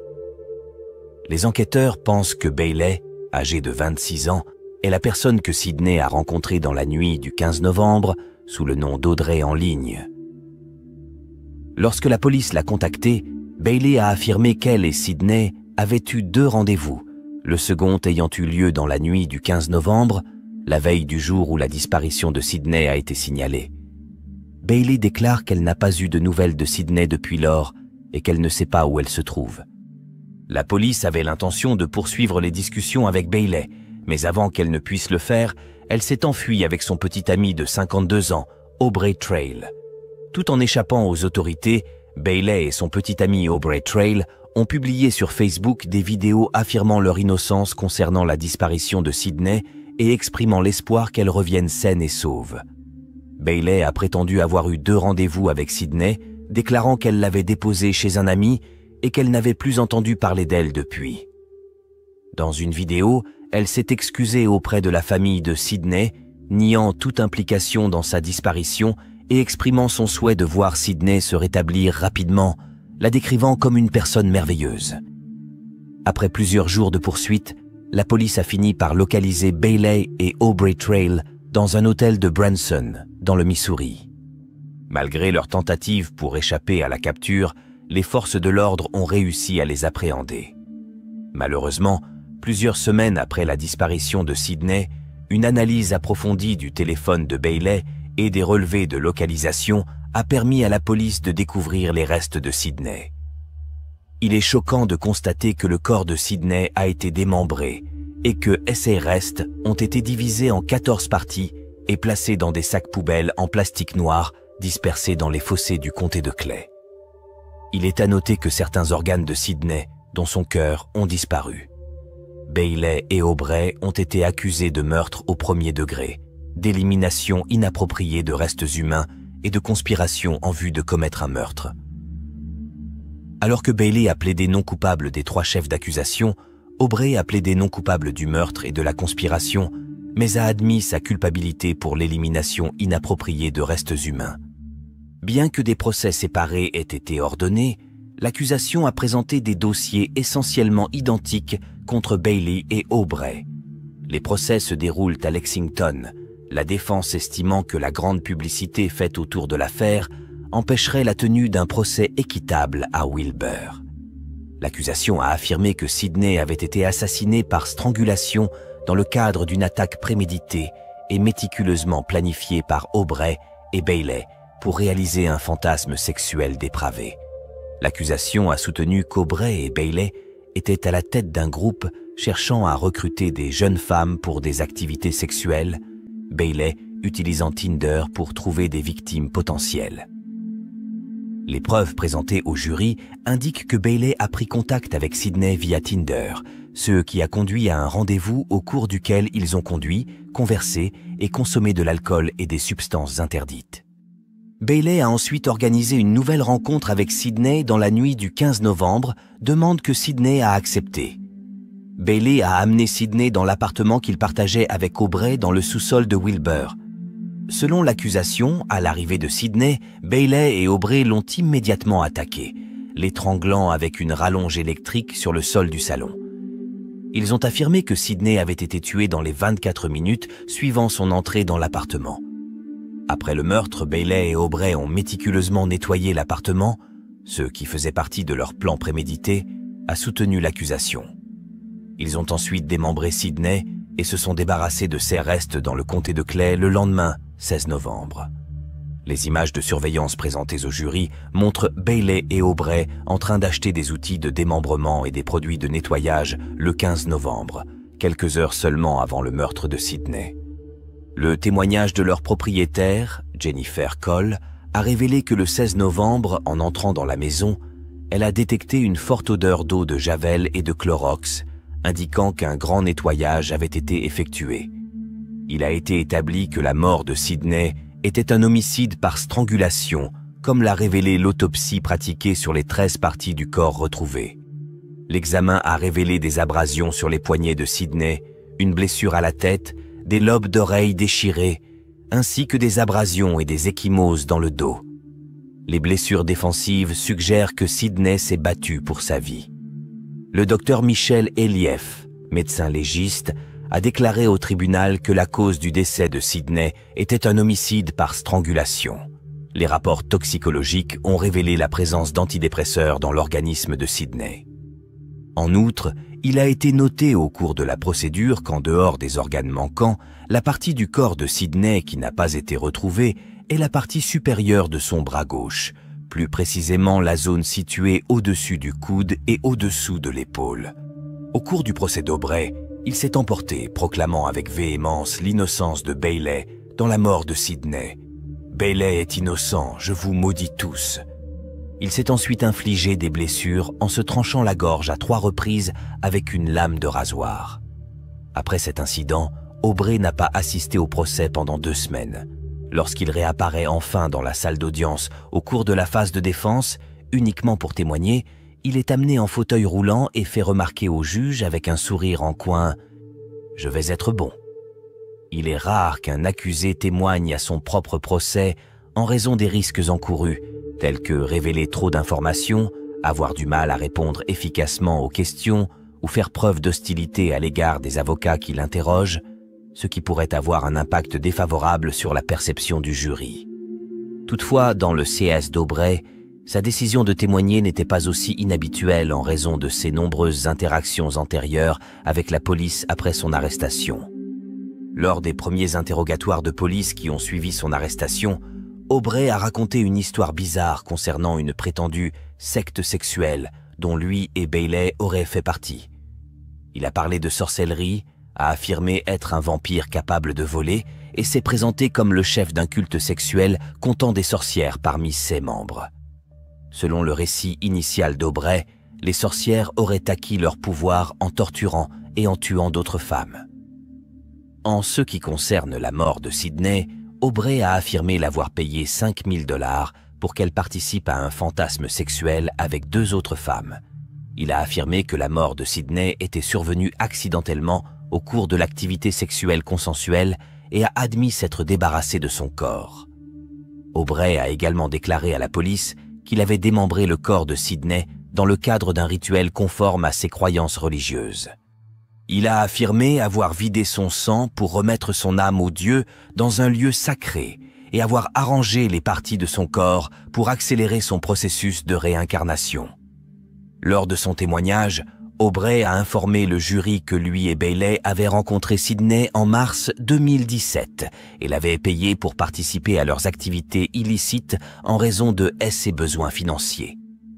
Les enquêteurs pensent que Bailey, âgée de 26 ans, est la personne que Sidney a rencontrée dans la nuit du 15 novembre sous le nom d'Audrey en ligne. Lorsque la police l'a contactée, Bailey a affirmé qu'elle et Sidney avaient eu 2 rendez-vous, le second ayant eu lieu dans la nuit du 15 novembre, la veille du jour où la disparition de Sidney a été signalée. Bailey déclare qu'elle n'a pas eu de nouvelles de Sidney depuis lors et qu'elle ne sait pas où elle se trouve. La police avait l'intention de poursuivre les discussions avec Bailey, mais avant qu'elle ne puisse le faire, elle s'est enfuie avec son petit ami de 52 ans, Aubrey Trail. Tout en échappant aux autorités, Bailey et son petit ami Aubrey Trail ont publié sur Facebook des vidéos affirmant leur innocence concernant la disparition de Sidney et exprimant l'espoir qu'elle revienne saine et sauve. Bailey a prétendu avoir eu 2 rendez-vous avec Sidney, déclarant qu'elle l'avait déposée chez un ami et qu'elle n'avait plus entendu parler d'elle depuis. Dans une vidéo, elle s'est excusée auprès de la famille de Sidney, niant toute implication dans sa disparition et exprimant son souhait de voir Sidney se rétablir rapidement, la décrivant comme une personne merveilleuse. Après plusieurs jours de poursuite, la police a fini par localiser Bailey et Aubrey Trail dans un hôtel de Branson, dans le Missouri. Malgré leurs tentatives pour échapper à la capture, les forces de l'ordre ont réussi à les appréhender. Malheureusement, plusieurs semaines après la disparition de Sidney, une analyse approfondie du téléphone de Bailey et des relevés de localisation a permis à la police de découvrir les restes de Sidney. Il est choquant de constater que le corps de Sidney a été démembré et que ses restes ont été divisés en 14 parties et placés dans des sacs poubelles en plastique noir dispersés dans les fossés du comté de Clay. Il est à noter que certains organes de Sidney, dont son cœur, ont disparu. Bailey et Aubrey ont été accusés de meurtre au 1er degré, d'élimination inappropriée de restes humains et de conspiration en vue de commettre un meurtre. Alors que Bailey a plaidé non coupable des 3 chefs d'accusation, Aubrey a plaidé non coupable du meurtre et de la conspiration, mais a admis sa culpabilité pour l'élimination inappropriée de restes humains. Bien que des procès séparés aient été ordonnés, l'accusation a présenté des dossiers essentiellement identiques contre Bailey et Aubrey. Les procès se déroulent à Lexington, la défense estimant que la grande publicité faite autour de l'affaire empêcherait la tenue d'un procès équitable à Wilbur. L'accusation a affirmé que Sidney avait été assassinée par strangulation dans le cadre d'une attaque préméditée et méticuleusement planifiée par Aubrey et Bailey pour réaliser un fantasme sexuel dépravé. L'accusation a soutenu qu'Aubrey et Bailey étaient à la tête d'un groupe cherchant à recruter des jeunes femmes pour des activités sexuelles, Bailey utilisant Tinder pour trouver des victimes potentielles. Les preuves présentées au jury indiquent que Bailey a pris contact avec Sidney via Tinder, ce qui a conduit à un rendez-vous au cours duquel ils ont conduit, conversé et consommé de l'alcool et des substances interdites. Bailey a ensuite organisé une nouvelle rencontre avec Sidney dans la nuit du 15 novembre, demande que Sidney a acceptée. Bailey a amené Sidney dans l'appartement qu'il partageait avec Aubrey dans le sous-sol de Wilbur. Selon l'accusation, à l'arrivée de Sidney, Bailey et Aubrey l'ont immédiatement attaqué, l'étranglant avec une rallonge électrique sur le sol du salon. Ils ont affirmé que Sidney avait été tué dans les 24 minutes suivant son entrée dans l'appartement. Après le meurtre, Bailey et Aubrey ont méticuleusement nettoyé l'appartement, ce qui faisait partie de leur plan prémédité, a soutenu l'accusation. Ils ont ensuite démembré Sidney et se sont débarrassés de ses restes dans le comté de Clay le lendemain, 16 novembre. Les images de surveillance présentées au jury montrent Bailey et Aubrey en train d'acheter des outils de démembrement et des produits de nettoyage le 15 novembre, quelques heures seulement avant le meurtre de Sidney. Le témoignage de leur propriétaire, Jennifer Cole, a révélé que le 16 novembre, en entrant dans la maison, elle a détecté une forte odeur d'eau de javel et de Clorox, indiquant qu'un grand nettoyage avait été effectué. Il a été établi que la mort de Sidney était un homicide par strangulation, comme l'a révélé l'autopsie pratiquée sur les 13 parties du corps retrouvées. L'examen a révélé des abrasions sur les poignets de Sidney, une blessure à la tête, des lobes d'oreilles déchirés, ainsi que des abrasions et des ecchymoses dans le dos. Les blessures défensives suggèrent que Sidney s'est battu pour sa vie. Le docteur Michel Elief, médecin légiste, a déclaré au tribunal que la cause du décès de Sidney était un homicide par strangulation. Les rapports toxicologiques ont révélé la présence d'antidépresseurs dans l'organisme de Sidney. En outre, il a été noté au cours de la procédure qu'en dehors des organes manquants, la partie du corps de Sidney qui n'a pas été retrouvée est la partie supérieure de son bras gauche, plus précisément la zone située au-dessus du coude et au-dessous de l'épaule. Au cours du procès d'Aubrey, il s'est emporté, proclamant avec véhémence l'innocence de Bailey dans la mort de Sidney. « Bailey est innocent, je vous maudis tous ». Il s'est ensuite infligé des blessures en se tranchant la gorge à 3 reprises avec une lame de rasoir. Après cet incident, Aubrey n'a pas assisté au procès pendant 2 semaines. Lorsqu'il réapparaît enfin dans la salle d'audience au cours de la phase de défense, uniquement pour témoigner, il est amené en fauteuil roulant et fait remarquer au juge avec un sourire en coin « Je vais être bon ». Il est rare qu'un accusé témoigne à son propre procès en raison des risques encourus, tels que révéler trop d'informations, avoir du mal à répondre efficacement aux questions ou faire preuve d'hostilité à l'égard des avocats qui l'interrogent, ce qui pourrait avoir un impact défavorable sur la perception du jury. Toutefois, dans le CS d'Aubrey, sa décision de témoigner n'était pas aussi inhabituelle en raison de ses nombreuses interactions antérieures avec la police après son arrestation. Lors des premiers interrogatoires de police qui ont suivi son arrestation, Aubrey a raconté une histoire bizarre concernant une prétendue secte sexuelle dont lui et Bailey auraient fait partie. Il a parlé de sorcellerie, a affirmé être un vampire capable de voler et s'est présenté comme le chef d'un culte sexuel comptant des sorcières parmi ses membres. Selon le récit initial d'Aubrey, les sorcières auraient acquis leur pouvoir en torturant et en tuant d'autres femmes. En ce qui concerne la mort de Sidney, Aubrey a affirmé l'avoir payé 5 000 $ pour qu'elle participe à un fantasme sexuel avec 2 autres femmes. Il a affirmé que la mort de Sidney était survenue accidentellement au cours de l'activité sexuelle consensuelle et a admis s'être débarrassé de son corps. Aubrey a également déclaré à la police qu'il avait démembré le corps de Sidney dans le cadre d'un rituel conforme à ses croyances religieuses. Il a affirmé avoir vidé son sang pour remettre son âme au Dieu dans un lieu sacré et avoir arrangé les parties de son corps pour accélérer son processus de réincarnation. Lors de son témoignage, Aubrey a informé le jury que lui et Bailey avaient rencontré Sidney en mars 2017 et l'avaient payé pour participer à leurs activités illicites en raison de ses besoins financiers.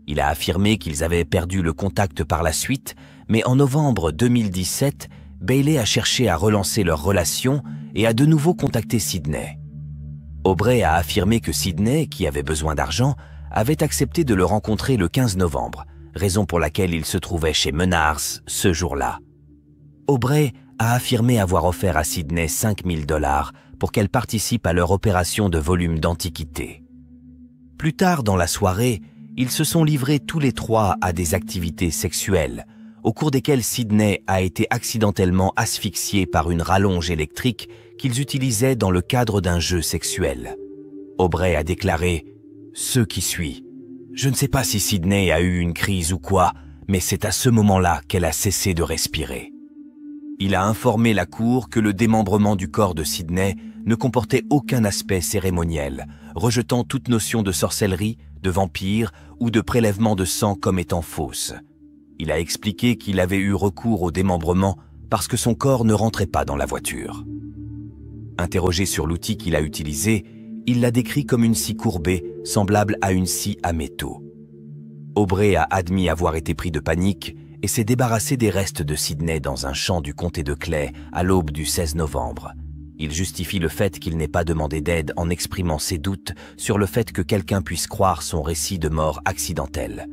Il a affirmé qu'ils avaient perdu le contact par la suite, mais en novembre 2017, Bailey a cherché à relancer leur relation et a de nouveau contacté Sidney. Aubrey a affirmé que Sidney, qui avait besoin d'argent, avait accepté de le rencontrer le 15 novembre, raison pour laquelle il se trouvait chez Menards ce jour-là. Aubrey a affirmé avoir offert à Sidney 5 000 $ pour qu'elle participe à leur opération de volume d'antiquités. Plus tard dans la soirée, ils se sont livrés tous les trois à des activités sexuelles, au cours desquelles Sidney a été accidentellement asphyxié par une rallonge électrique qu'ils utilisaient dans le cadre d'un jeu sexuel. Aubrey a déclaré « Ce qui suit. Je ne sais pas si Sidney a eu une crise ou quoi, mais c'est à ce moment-là qu'elle a cessé de respirer. » Il a informé la cour que le démembrement du corps de Sidney ne comportait aucun aspect cérémoniel, rejetant toute notion de sorcellerie, de vampire ou de prélèvement de sang comme étant fausse. Il a expliqué qu'il avait eu recours au démembrement parce que son corps ne rentrait pas dans la voiture. Interrogé sur l'outil qu'il a utilisé, il l'a décrit comme une scie courbée, semblable à une scie à métaux. Aubrey a admis avoir été pris de panique et s'est débarrassé des restes de Sidney dans un champ du comté de Clay à l'aube du 16 novembre. Il justifie le fait qu'il n'ait pas demandé d'aide en exprimant ses doutes sur le fait que quelqu'un puisse croire son récit de mort accidentelle.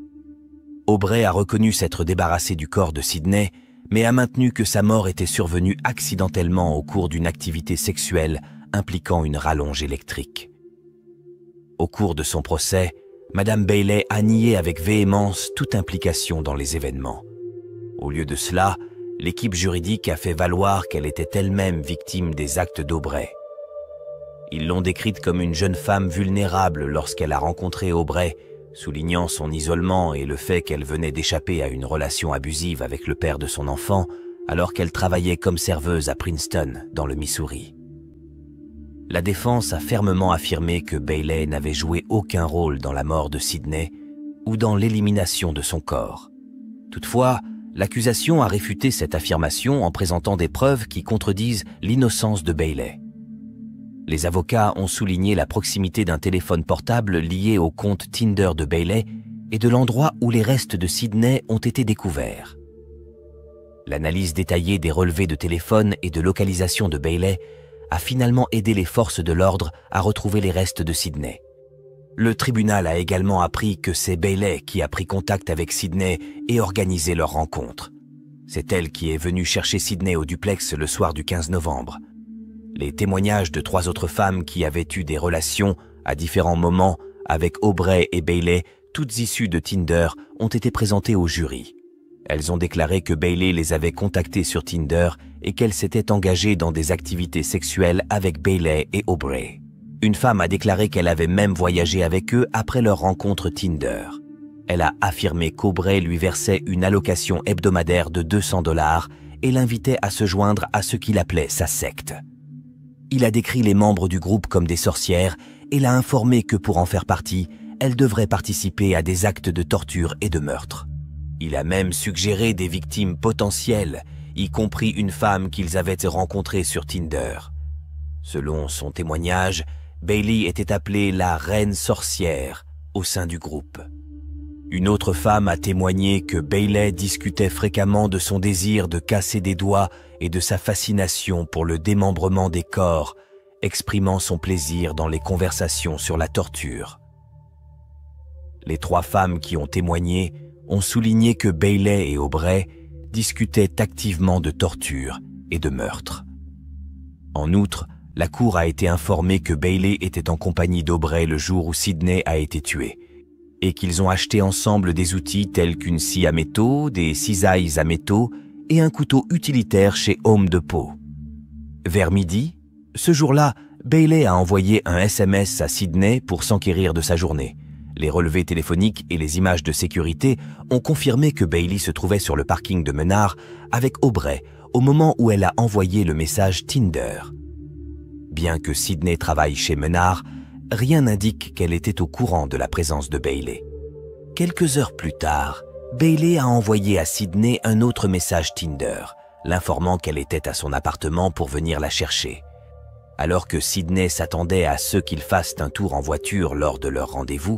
Aubrey a reconnu s'être débarrassé du corps de Sidney, mais a maintenu que sa mort était survenue accidentellement au cours d'une activité sexuelle impliquant une rallonge électrique. Au cours de son procès, Madame Bailey a nié avec véhémence toute implication dans les événements. Au lieu de cela, l'équipe juridique a fait valoir qu'elle était elle-même victime des actes d'Aubrey. Ils l'ont décrite comme une jeune femme vulnérable lorsqu'elle a rencontré Aubrey, soulignant son isolement et le fait qu'elle venait d'échapper à une relation abusive avec le père de son enfant alors qu'elle travaillait comme serveuse à Princeton, dans le Missouri. La défense a fermement affirmé que Bailey n'avait joué aucun rôle dans la mort de Sidney ou dans l'élimination de son corps. Toutefois, l'accusation a réfuté cette affirmation en présentant des preuves qui contredisent l'innocence de Bailey. Les avocats ont souligné la proximité d'un téléphone portable lié au compte Tinder de Bailey et de l'endroit où les restes de Sidney ont été découverts. L'analyse détaillée des relevés de téléphone et de localisation de Bailey a finalement aidé les forces de l'ordre à retrouver les restes de Sidney. Le tribunal a également appris que c'est Bailey qui a pris contact avec Sidney et organisé leur rencontre. C'est elle qui est venue chercher Sidney au duplex le soir du 15 novembre. Les témoignages de 3 autres femmes qui avaient eu des relations à différents moments avec Aubrey et Bailey, toutes issues de Tinder, ont été présentées au jury. Elles ont déclaré que Bailey les avait contactées sur Tinder et qu'elle s'était engagée dans des activités sexuelles avec Bailey et Aubrey. Une femme a déclaré qu'elle avait même voyagé avec eux après leur rencontre Tinder. Elle a affirmé qu'Aubrey lui versait une allocation hebdomadaire de 200 $ et l'invitait à se joindre à ce qu'il appelait sa secte. Il a décrit les membres du groupe comme des sorcières et l'a informé que pour en faire partie, elles devraient participer à des actes de torture et de meurtre. Il a même suggéré des victimes potentielles, y compris une femme qu'ils avaient rencontrée sur Tinder. Selon son témoignage, Bailey était appelée la reine sorcière au sein du groupe. Une autre femme a témoigné que Bailey discutait fréquemment de son désir de casser des doigts et de sa fascination pour le démembrement des corps, exprimant son plaisir dans les conversations sur la torture. Les 3 femmes qui ont témoigné ont souligné que Bailey et Aubrey discutaient activement de torture et de meurtre. En outre, la cour a été informée que Bailey était en compagnie d'Aubrey le jour où Sidney a été tué et qu'ils ont acheté ensemble des outils tels qu'une scie à métaux, des cisailles à métaux et un couteau utilitaire chez Home Depot. Vers midi, ce jour-là, Bailey a envoyé un SMS à Sidney pour s'enquérir de sa journée. Les relevés téléphoniques et les images de sécurité ont confirmé que Bailey se trouvait sur le parking de Menard avec Aubrey au moment où elle a envoyé le message Tinder. Bien que Sidney travaille chez Menard, rien n'indique qu'elle était au courant de la présence de Bailey. Quelques heures plus tard, Bailey a envoyé à Sidney un autre message Tinder, l'informant qu'elle était à son appartement pour venir la chercher. Alors que Sidney s'attendait à ce qu'ils fassent un tour en voiture lors de leur rendez-vous,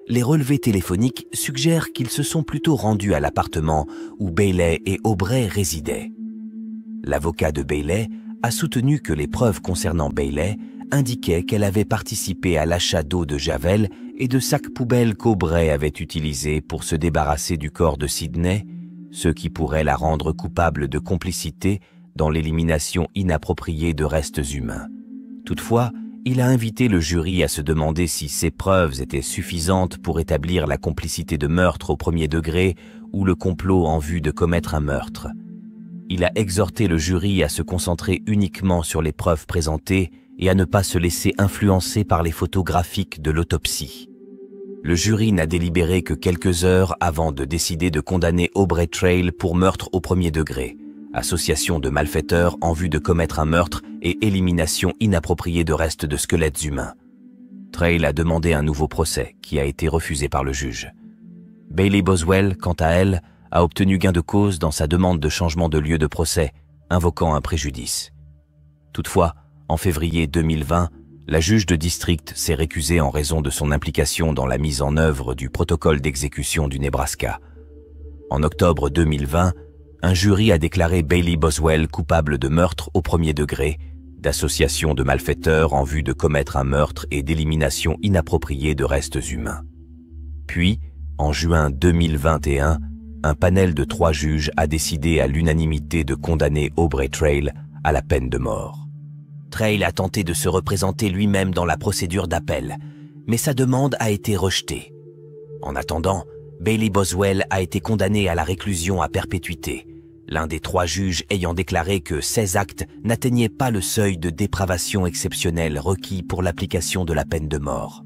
les relevés téléphoniques suggèrent qu'ils se sont plutôt rendus à l'appartement où Bailey et Aubrey résidaient. L'avocat de Bailey a soutenu que les preuves concernant Bailey indiquaient qu'elle avait participé à l'achat d'eau de Javel et de sacs poubelles qu'Aubrey avait utilisés pour se débarrasser du corps de Sidney, ce qui pourrait la rendre coupable de complicité dans l'élimination inappropriée de restes humains. Toutefois, il a invité le jury à se demander si ces preuves étaient suffisantes pour établir la complicité de meurtre au premier degré ou le complot en vue de commettre un meurtre. Il a exhorté le jury à se concentrer uniquement sur les preuves présentées et à ne pas se laisser influencer par les photos graphiques de l'autopsie. Le jury n'a délibéré que quelques heures avant de décider de condamner Aubrey Trail pour meurtre au premier degré, association de malfaiteurs en vue de commettre un meurtre et élimination inappropriée de restes de squelettes humains. Trail a demandé un nouveau procès, qui a été refusé par le juge. Bailey Boswell, quant à elle, a obtenu gain de cause dans sa demande de changement de lieu de procès, invoquant un préjudice. Toutefois, en février 2020, la juge de district s'est récusée en raison de son implication dans la mise en œuvre du protocole d'exécution du Nebraska. En octobre 2020, un jury a déclaré Bailey Boswell coupable de meurtre au premier degré, d'association de malfaiteurs en vue de commettre un meurtre et d'élimination inappropriée de restes humains. Puis, en juin 2021, un panel de 3 juges a décidé à l'unanimité de condamner Aubrey Trail à la peine de mort. Trail a tenté de se représenter lui-même dans la procédure d'appel, mais sa demande a été rejetée. En attendant, Bailey Boswell a été condamné à la réclusion à perpétuité, l'un des 3 juges ayant déclaré que ces actes n'atteignaient pas le seuil de dépravation exceptionnelle requis pour l'application de la peine de mort.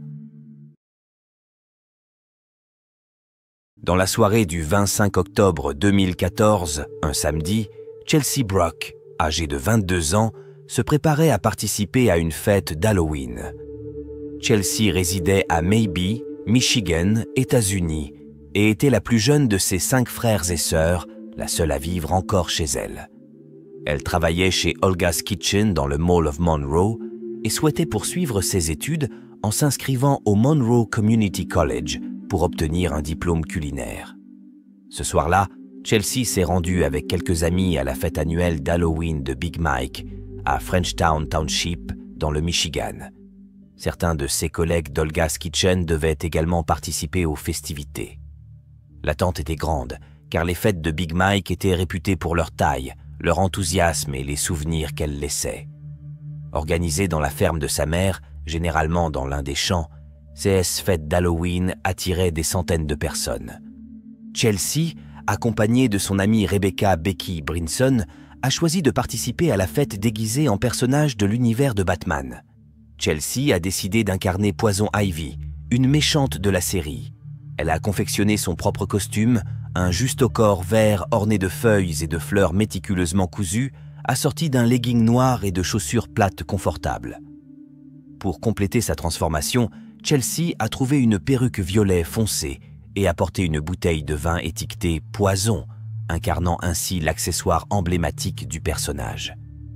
Dans la soirée du 25 octobre 2014, un samedi, Chelsea Brock, âgée de 22 ans, se préparait à participer à une fête d'Halloween. Chelsea résidait à Maybe, Michigan, États-Unis, et était la plus jeune de ses 5 frères et sœurs, la seule à vivre encore chez elle. Elle travaillait chez Olga's Kitchen dans le Mall of Monroe et souhaitait poursuivre ses études en s'inscrivant au Monroe Community College pour obtenir un diplôme culinaire. Ce soir-là, Chelsea s'est rendue avec quelques amis à la fête annuelle d'Halloween de Big Mike, à Frenchtown Township, dans le Michigan. Certains de ses collègues d'Olga's Kitchen devaient également participer aux festivités. L'attente était grande, car les fêtes de Big Mike étaient réputées pour leur taille, leur enthousiasme et les souvenirs qu'elles laissaient. Organisées dans la ferme de sa mère, généralement dans l'un des champs, ces fêtes d'Halloween attiraient des centaines de personnes. Chelsea, accompagnée de son amie Rebecca Becky Brinson, a choisi de participer à la fête déguisée en personnage de l'univers de Batman. Chelsea a décidé d'incarner Poison Ivy, une méchante de la série. Elle a confectionné son propre costume, un juste-au-corps vert orné de feuilles et de fleurs méticuleusement cousues, assorti d'un legging noir et de chaussures plates confortables. Pour compléter sa transformation, Chelsea a trouvé une perruque violet foncé et a porté une bouteille de vin étiquetée « Poison », incarnant ainsi l'accessoire emblématique du personnage.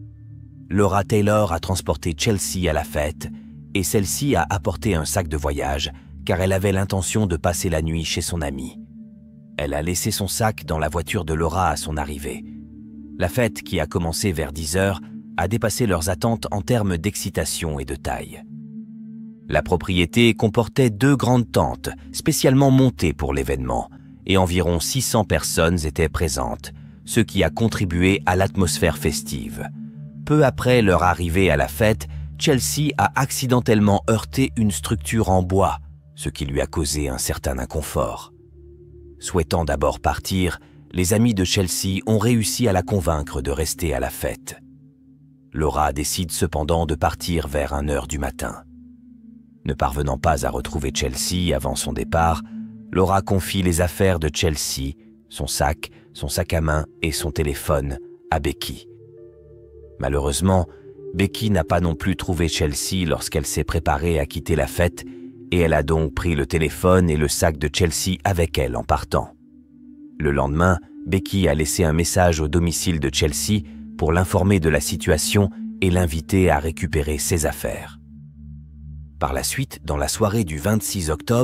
Laura Taylor a transporté Chelsea à la fête et celle-ci a apporté un sac de voyage car elle avait l'intention de passer la nuit chez son amie. Elle a laissé son sac dans la voiture de Laura à son arrivée. La fête, qui a commencé vers 10 heures, a dépassé leurs attentes en termes d'excitation et de taille. La propriété comportait 2 grandes tentes, spécialement montées pour l'événement, et environ 600 personnes étaient présentes, ce qui a contribué à l'atmosphère festive. Peu après leur arrivée à la fête, Chelsea a accidentellement heurté une structure en bois, ce qui lui a causé un certain inconfort. Souhaitant d'abord partir, les amis de Chelsea ont réussi à la convaincre de rester à la fête. Laura décide cependant de partir vers 1h du matin. Ne parvenant pas à retrouver Chelsea avant son départ, Laura confie les affaires de Chelsea, son sac à main et son téléphone à Becky. Malheureusement, Becky n'a pas non plus trouvé Chelsea lorsqu'elle s'est préparée à quitter la fête et elle a donc pris le téléphone et le sac de Chelsea avec elle en partant. Le lendemain, Becky a laissé un message au domicile de Chelsea pour l'informer de la situation et l'inviter à récupérer ses affaires. Par la suite, dans la soirée du 26 octobre,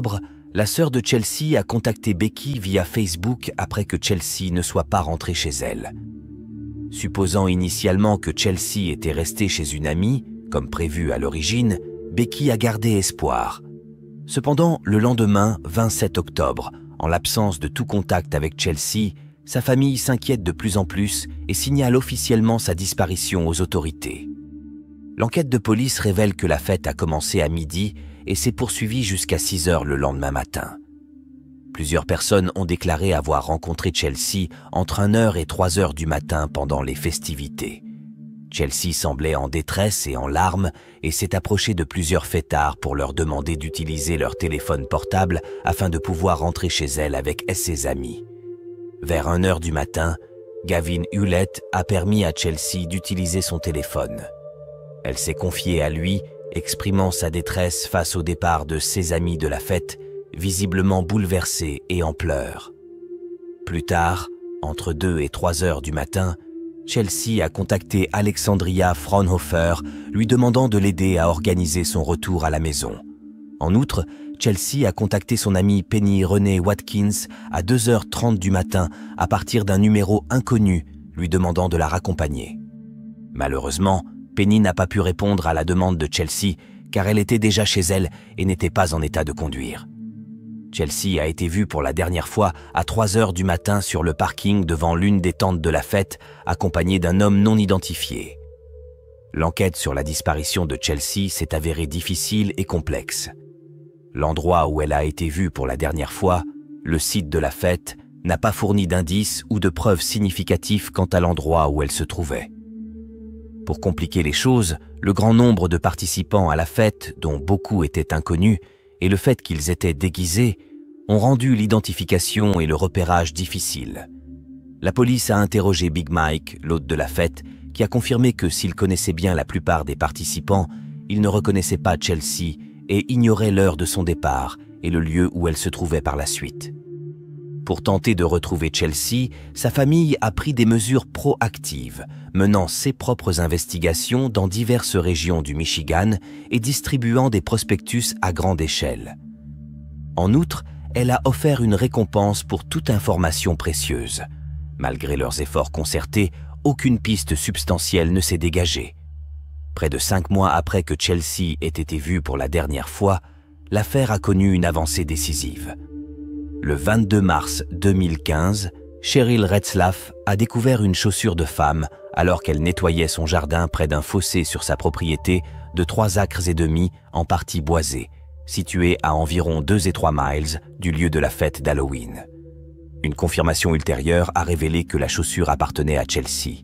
la sœur de Chelsea a contacté Becky via Facebook après que Chelsea ne soit pas rentrée chez elle. Supposant initialement que Chelsea était restée chez une amie, comme prévu à l'origine, Becky a gardé espoir. Cependant, le lendemain, 27 octobre, en l'absence de tout contact avec Chelsea, sa famille s'inquiète de plus en plus et signale officiellement sa disparition aux autorités. L'enquête de police révèle que la fête a commencé à midi et s'est poursuivie jusqu'à 6 heures le lendemain matin. Plusieurs personnes ont déclaré avoir rencontré Chelsea entre 1h et 3h du matin pendant les festivités. Chelsea semblait en détresse et en larmes et s'est approchée de plusieurs fêtards pour leur demander d'utiliser leur téléphone portable afin de pouvoir rentrer chez elle avec ses amis. Vers 1h du matin, Gavin Hewlett a permis à Chelsea d'utiliser son téléphone. Elle s'est confiée à lui, exprimant sa détresse face au départ de ses amis de la fête, visiblement bouleversée et en pleurs. Plus tard, entre 2 et 3 heures du matin, Chelsea a contacté Alexandria Fraunhofer, lui demandant de l'aider à organiser son retour à la maison. En outre, Chelsea a contacté son amie Penny Renee Watkins à 2h30 du matin à partir d'un numéro inconnu, lui demandant de la raccompagner. Malheureusement, Penny n'a pas pu répondre à la demande de Chelsea car elle était déjà chez elle et n'était pas en état de conduire. Chelsea a été vue pour la dernière fois à 3 heures du matin sur le parking devant l'une des tentes de la fête, accompagnée d'un homme non identifié. L'enquête sur la disparition de Chelsea s'est avérée difficile et complexe. L'endroit où elle a été vue pour la dernière fois, le site de la fête, n'a pas fourni d'indices ou de preuves significatives quant à l'endroit où elle se trouvait. Pour compliquer les choses, le grand nombre de participants à la fête, dont beaucoup étaient inconnus, et le fait qu'ils étaient déguisés, ont rendu l'identification et le repérage difficiles. La police a interrogé Big Mike, l'hôte de la fête, qui a confirmé que s'il connaissait bien la plupart des participants, il ne reconnaissait pas Chelsea et ignorait l'heure de son départ et le lieu où elle se trouvait par la suite. Pour tenter de retrouver Chelsea, sa famille a pris des mesures proactives, menant ses propres investigations dans diverses régions du Michigan et distribuant des prospectus à grande échelle. En outre, elle a offert une récompense pour toute information précieuse. Malgré leurs efforts concertés, aucune piste substantielle ne s'est dégagée. Près de 5 mois après que Chelsea ait été vue pour la dernière fois, l'affaire a connu une avancée décisive. Le 22 mars 2015, Cheryl Retzlaff a découvert une chaussure de femme alors qu'elle nettoyait son jardin près d'un fossé sur sa propriété de 3 acres et demi en partie boisée, situé à environ 2 et 3 miles du lieu de la fête d'Halloween. Une confirmation ultérieure a révélé que la chaussure appartenait à Chelsea.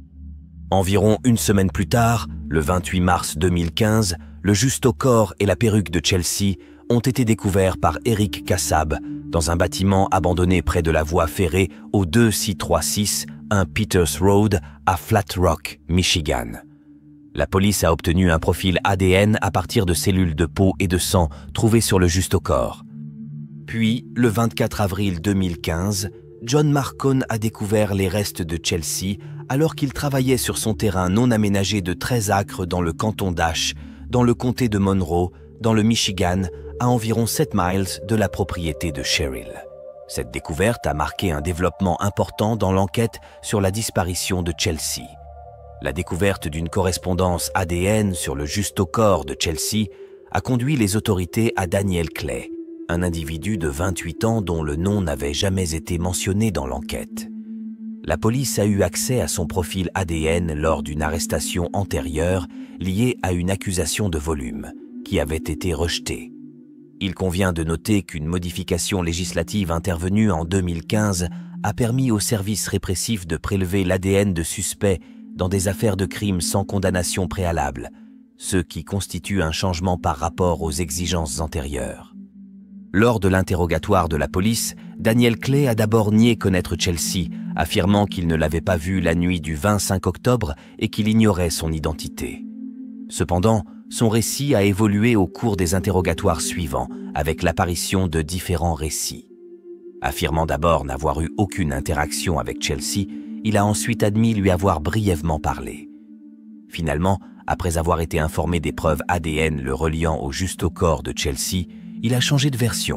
Environ une semaine plus tard, le 28 mars 2015, le justo-corps et la perruque de Chelsea ont été découverts par Eric Kassab dans un bâtiment abandonné près de la voie ferrée au 2636 1 Peters Road à Flat Rock, Michigan. La police a obtenu un profil ADN à partir de cellules de peau et de sang trouvées sur le justo-corps. Puis, le 24 avril 2015, John Marcone a découvert les restes de Chelsea alors qu'il travaillait sur son terrain non aménagé de 13 acres dans le canton d'Ashe, dans le comté de Monroe, dans le Michigan, à environ 7 miles de la propriété de Cheryl. Cette découverte a marqué un développement important dans l'enquête sur la disparition de Chelsea. La découverte d'une correspondance ADN sur le justo-corps de Chelsea a conduit les autorités à Daniel Clay, un individu de 28 ans dont le nom n'avait jamais été mentionné dans l'enquête. La police a eu accès à son profil ADN lors d'une arrestation antérieure liée à une accusation de volume, qui avait été rejetée. Il convient de noter qu'une modification législative intervenue en 2015 a permis aux services répressifs de prélever l'ADN de suspects dans des affaires de crimes sans condamnation préalable, ce qui constitue un changement par rapport aux exigences antérieures. Lors de l'interrogatoire de la police, Daniel Clay a d'abord nié connaître Chelsea, affirmant qu'il ne l'avait pas vue la nuit du 25 octobre et qu'il ignorait son identité. Cependant, son récit a évolué au cours des interrogatoires suivants, avec l'apparition de différents récits. Affirmant d'abord n'avoir eu aucune interaction avec Chelsea, il a ensuite admis lui avoir brièvement parlé. Finalement, après avoir été informé des preuves ADN le reliant au justo-corps de Chelsea, il a changé de version,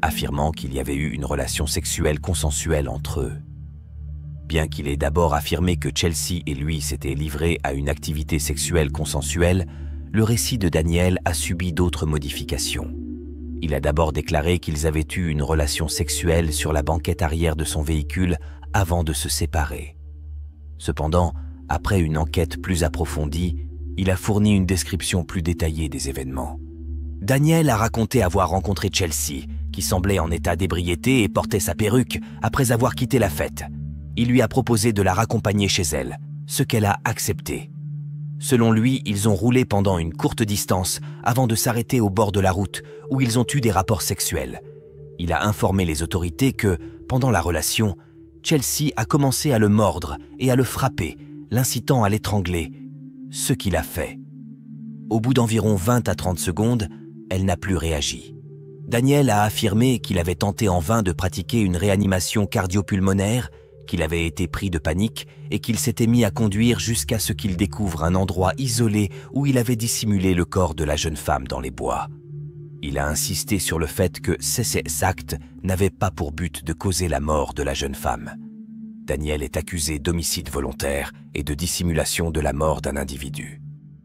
affirmant qu'il y avait eu une relation sexuelle consensuelle entre eux. Bien qu'il ait d'abord affirmé que Chelsea et lui s'étaient livrés à une activité sexuelle consensuelle, le récit de Daniel a subi d'autres modifications. Il a d'abord déclaré qu'ils avaient eu une relation sexuelle sur la banquette arrière de son véhicule avant de se séparer. Cependant, après une enquête plus approfondie, il a fourni une description plus détaillée des événements. Daniel a raconté avoir rencontré Chelsea, qui semblait en état d'ébriété et portait sa perruque après avoir quitté la fête. Il lui a proposé de la raccompagner chez elle, ce qu'elle a accepté. Selon lui, ils ont roulé pendant une courte distance avant de s'arrêter au bord de la route où ils ont eu des rapports sexuels. Il a informé les autorités que, pendant la relation, Chelsea a commencé à le mordre et à le frapper, l'incitant à l'étrangler, ce qu'il a fait. Au bout d'environ 20 à 30 secondes, elle n'a plus réagi. Daniel a affirmé qu'il avait tenté en vain de pratiquer une réanimation cardio-pulmonaire, qu'il avait été pris de panique et qu'il s'était mis à conduire jusqu'à ce qu'il découvre un endroit isolé où il avait dissimulé le corps de la jeune femme dans les bois. Il a insisté sur le fait que ces actes n'avaient pas pour but de causer la mort de la jeune femme. Daniel est accusé d'homicide volontaire et de dissimulation de la mort d'un individu.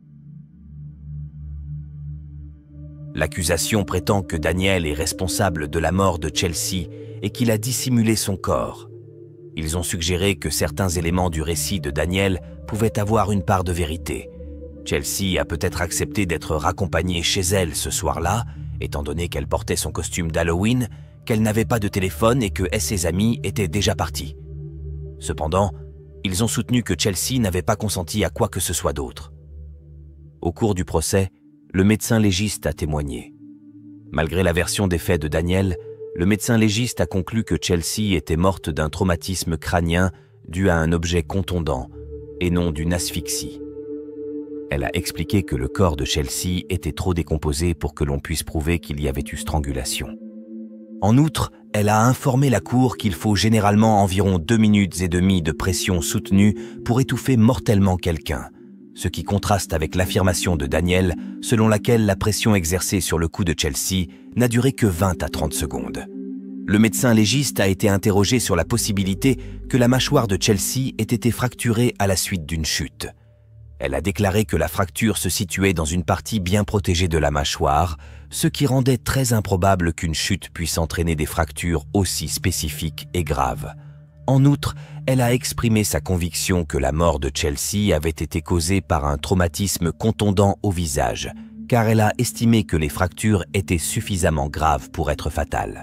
L'accusation prétend que Daniel est responsable de la mort de Chelsea et qu'il a dissimulé son corps. Ils ont suggéré que certains éléments du récit de Daniel pouvaient avoir une part de vérité. Chelsea a peut-être accepté d'être raccompagnée chez elle ce soir-là, étant donné qu'elle portait son costume d'Halloween, qu'elle n'avait pas de téléphone et que ses amis étaient déjà partis. Cependant, ils ont soutenu que Chelsea n'avait pas consenti à quoi que ce soit d'autre. Au cours du procès, le médecin légiste a témoigné. Malgré la version des faits de Daniel, le médecin légiste a conclu que Chelsea était morte d'un traumatisme crânien dû à un objet contondant et non d'une asphyxie. Elle a expliqué que le corps de Chelsea était trop décomposé pour que l'on puisse prouver qu'il y avait eu strangulation. En outre, elle a informé la cour qu'il faut généralement environ 2 minutes et demie de pression soutenue pour étouffer mortellement quelqu'un, ce qui contraste avec l'affirmation de Daniel selon laquelle la pression exercée sur le cou de Chelsea n'a duré que 20 à 30 secondes. Le médecin légiste a été interrogé sur la possibilité que la mâchoire de Chelsea ait été fracturée à la suite d'une chute. Elle a déclaré que la fracture se situait dans une partie bien protégée de la mâchoire, ce qui rendait très improbable qu'une chute puisse entraîner des fractures aussi spécifiques et graves. En outre, elle a exprimé sa conviction que la mort de Chelsea avait été causée par un traumatisme contondant au visage, car elle a estimé que les fractures étaient suffisamment graves pour être fatales.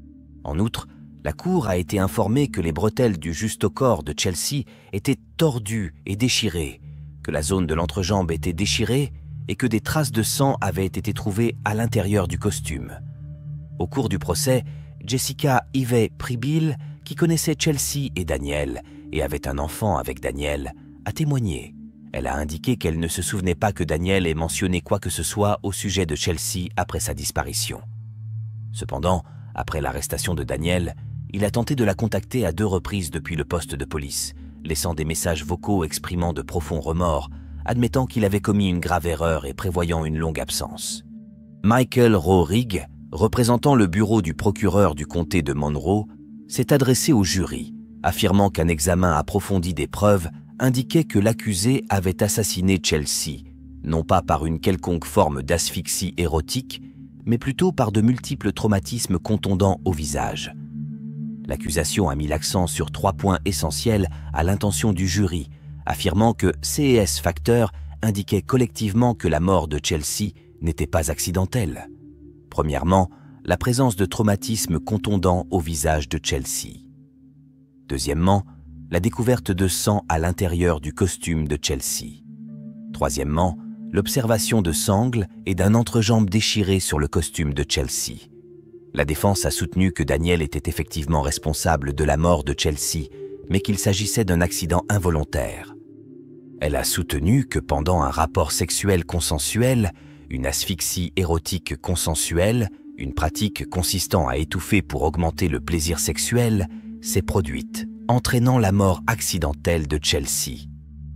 En outre, la cour a été informée que les bretelles du juste-au-corps de Chelsea étaient tordues et déchirées, que la zone de l'entrejambe était déchirée et que des traces de sang avaient été trouvées à l'intérieur du costume. Au cours du procès, Jessica Ivey Pribyl, qui connaissait Chelsea et Daniel et avait un enfant avec Daniel, a témoigné. Elle a indiqué qu'elle ne se souvenait pas que Daniel ait mentionné quoi que ce soit au sujet de Chelsea après sa disparition. Cependant, après l'arrestation de Daniel, il a tenté de la contacter à 2 reprises depuis le poste de police, laissant des messages vocaux exprimant de profonds remords, admettant qu'il avait commis une grave erreur et prévoyant une longue absence. Michael Rohrig, représentant le bureau du procureur du comté de Monroe, s'est adressé au jury, affirmant qu'un examen approfondi des preuves indiquait que l'accusé avait assassiné Chelsea, non pas par une quelconque forme d'asphyxie érotique, mais plutôt par de multiples traumatismes contondants au visage. L'accusation a mis l'accent sur 3 points essentiels à l'intention du jury, affirmant que ces facteurs indiquaient collectivement que la mort de Chelsea n'était pas accidentelle. Premièrement, la présence de traumatismes contondants au visage de Chelsea. Deuxièmement, la découverte de sang à l'intérieur du costume de Chelsea. Troisièmement, l'observation de sangles et d'un entrejambe déchiré sur le costume de Chelsea. La défense a soutenu que Daniel était effectivement responsable de la mort de Chelsea, mais qu'il s'agissait d'un accident involontaire. Elle a soutenu que pendant un rapport sexuel consensuel, une asphyxie érotique consensuelle, une pratique consistant à étouffer pour augmenter le plaisir sexuel, s'est produite, entraînant la mort accidentelle de Chelsea.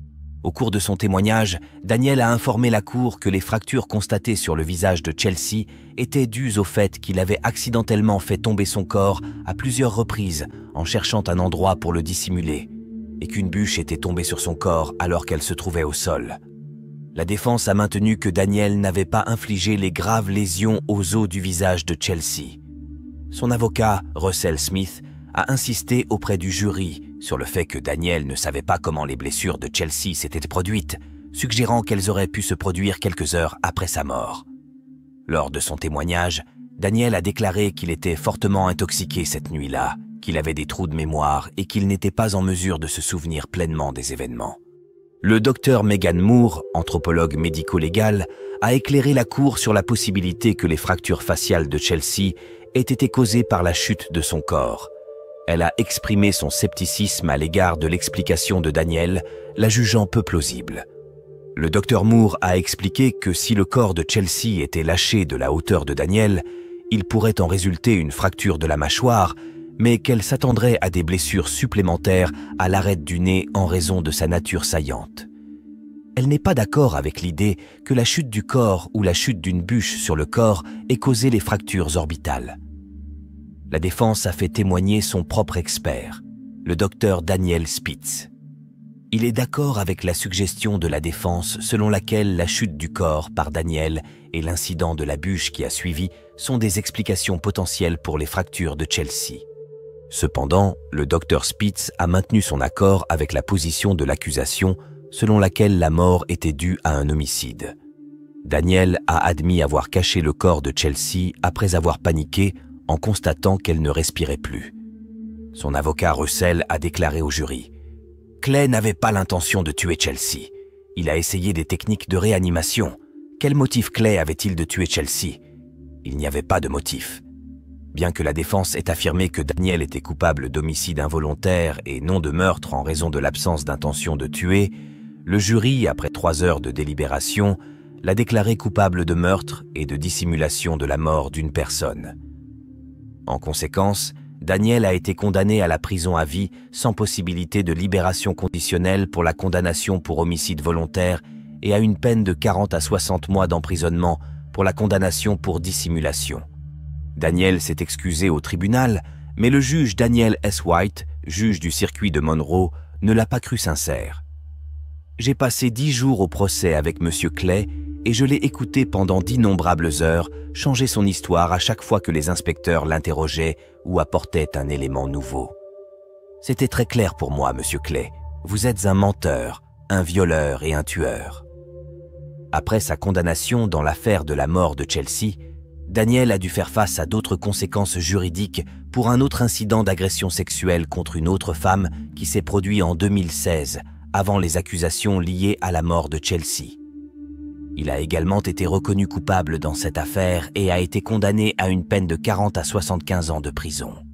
Au cours de son témoignage, Daniel a informé la cour que les fractures constatées sur le visage de Chelsea étaient dues au fait qu'il avait accidentellement fait tomber son corps à plusieurs reprises en cherchant un endroit pour le dissimuler, et qu'une bûche était tombée sur son corps alors qu'elle se trouvait au sol. La défense a maintenu que Daniel n'avait pas infligé les graves lésions aux os du visage de Chelsea. Son avocat, Russell Smith, a insisté auprès du jury sur le fait que Daniel ne savait pas comment les blessures de Chelsea s'étaient produites, suggérant qu'elles auraient pu se produire quelques heures après sa mort. Lors de son témoignage, Daniel a déclaré qu'il était fortement intoxiqué cette nuit-là, qu'il avait des trous de mémoire et qu'il n'était pas en mesure de se souvenir pleinement des événements. Le docteur Megan Moore, anthropologue médico-légal, a éclairé la cour sur la possibilité que les fractures faciales de Chelsea aient été causées par la chute de son corps. Elle a exprimé son scepticisme à l'égard de l'explication de Daniel, la jugeant peu plausible. Le docteur Moore a expliqué que si le corps de Chelsea était lâché de la hauteur de Daniel, il pourrait en résulter une fracture de la mâchoire, mais qu'elle s'attendrait à des blessures supplémentaires à l'arête du nez en raison de sa nature saillante. Elle n'est pas d'accord avec l'idée que la chute du corps ou la chute d'une bûche sur le corps ait causé les fractures orbitales. La défense a fait témoigner son propre expert, le docteur Daniel Spitz. Il est d'accord avec la suggestion de la défense selon laquelle la chute du corps par Daniel et l'incident de la bûche qui a suivi sont des explications potentielles pour les fractures de Chelsea. Cependant, le docteur Spitz a maintenu son accord avec la position de l'accusation selon laquelle la mort était due à un homicide. Daniel a admis avoir caché le corps de Chelsea après avoir paniqué en constatant qu'elle ne respirait plus. Son avocat Russell a déclaré au jury « Clay n'avait pas l'intention de tuer Chelsea. Il a essayé des techniques de réanimation. Quel motif Clay avait-il de tuer Chelsea? Il n'y avait pas de motif. » Bien que la défense ait affirmé que Daniel était coupable d'homicide involontaire et non de meurtre en raison de l'absence d'intention de tuer, le jury, après 3 heures de délibération, l'a déclaré coupable de meurtre et de dissimulation de la mort d'une personne. En conséquence, Daniel a été condamné à la prison à vie sans possibilité de libération conditionnelle pour la condamnation pour homicide volontaire et à une peine de 40 à 60 mois d'emprisonnement pour la condamnation pour dissimulation. Daniel s'est excusé au tribunal, mais le juge Daniel S. White, juge du circuit de Monroe, ne l'a pas cru sincère. « J'ai passé 10 jours au procès avec M. Clay et je l'ai écouté pendant d'innombrables heures changer son histoire à chaque fois que les inspecteurs l'interrogeaient ou apportaient un élément nouveau. C'était très clair pour moi, M. Clay. Vous êtes un menteur, un violeur et un tueur. » Après sa condamnation dans l'affaire de la mort de Chelsea, Daniel a dû faire face à d'autres conséquences juridiques pour un autre incident d'agression sexuelle contre une autre femme qui s'est produit en 2016, avant les accusations liées à la mort de Chelsea. Il a également été reconnu coupable dans cette affaire et a été condamné à une peine de 40 à 75 ans de prison.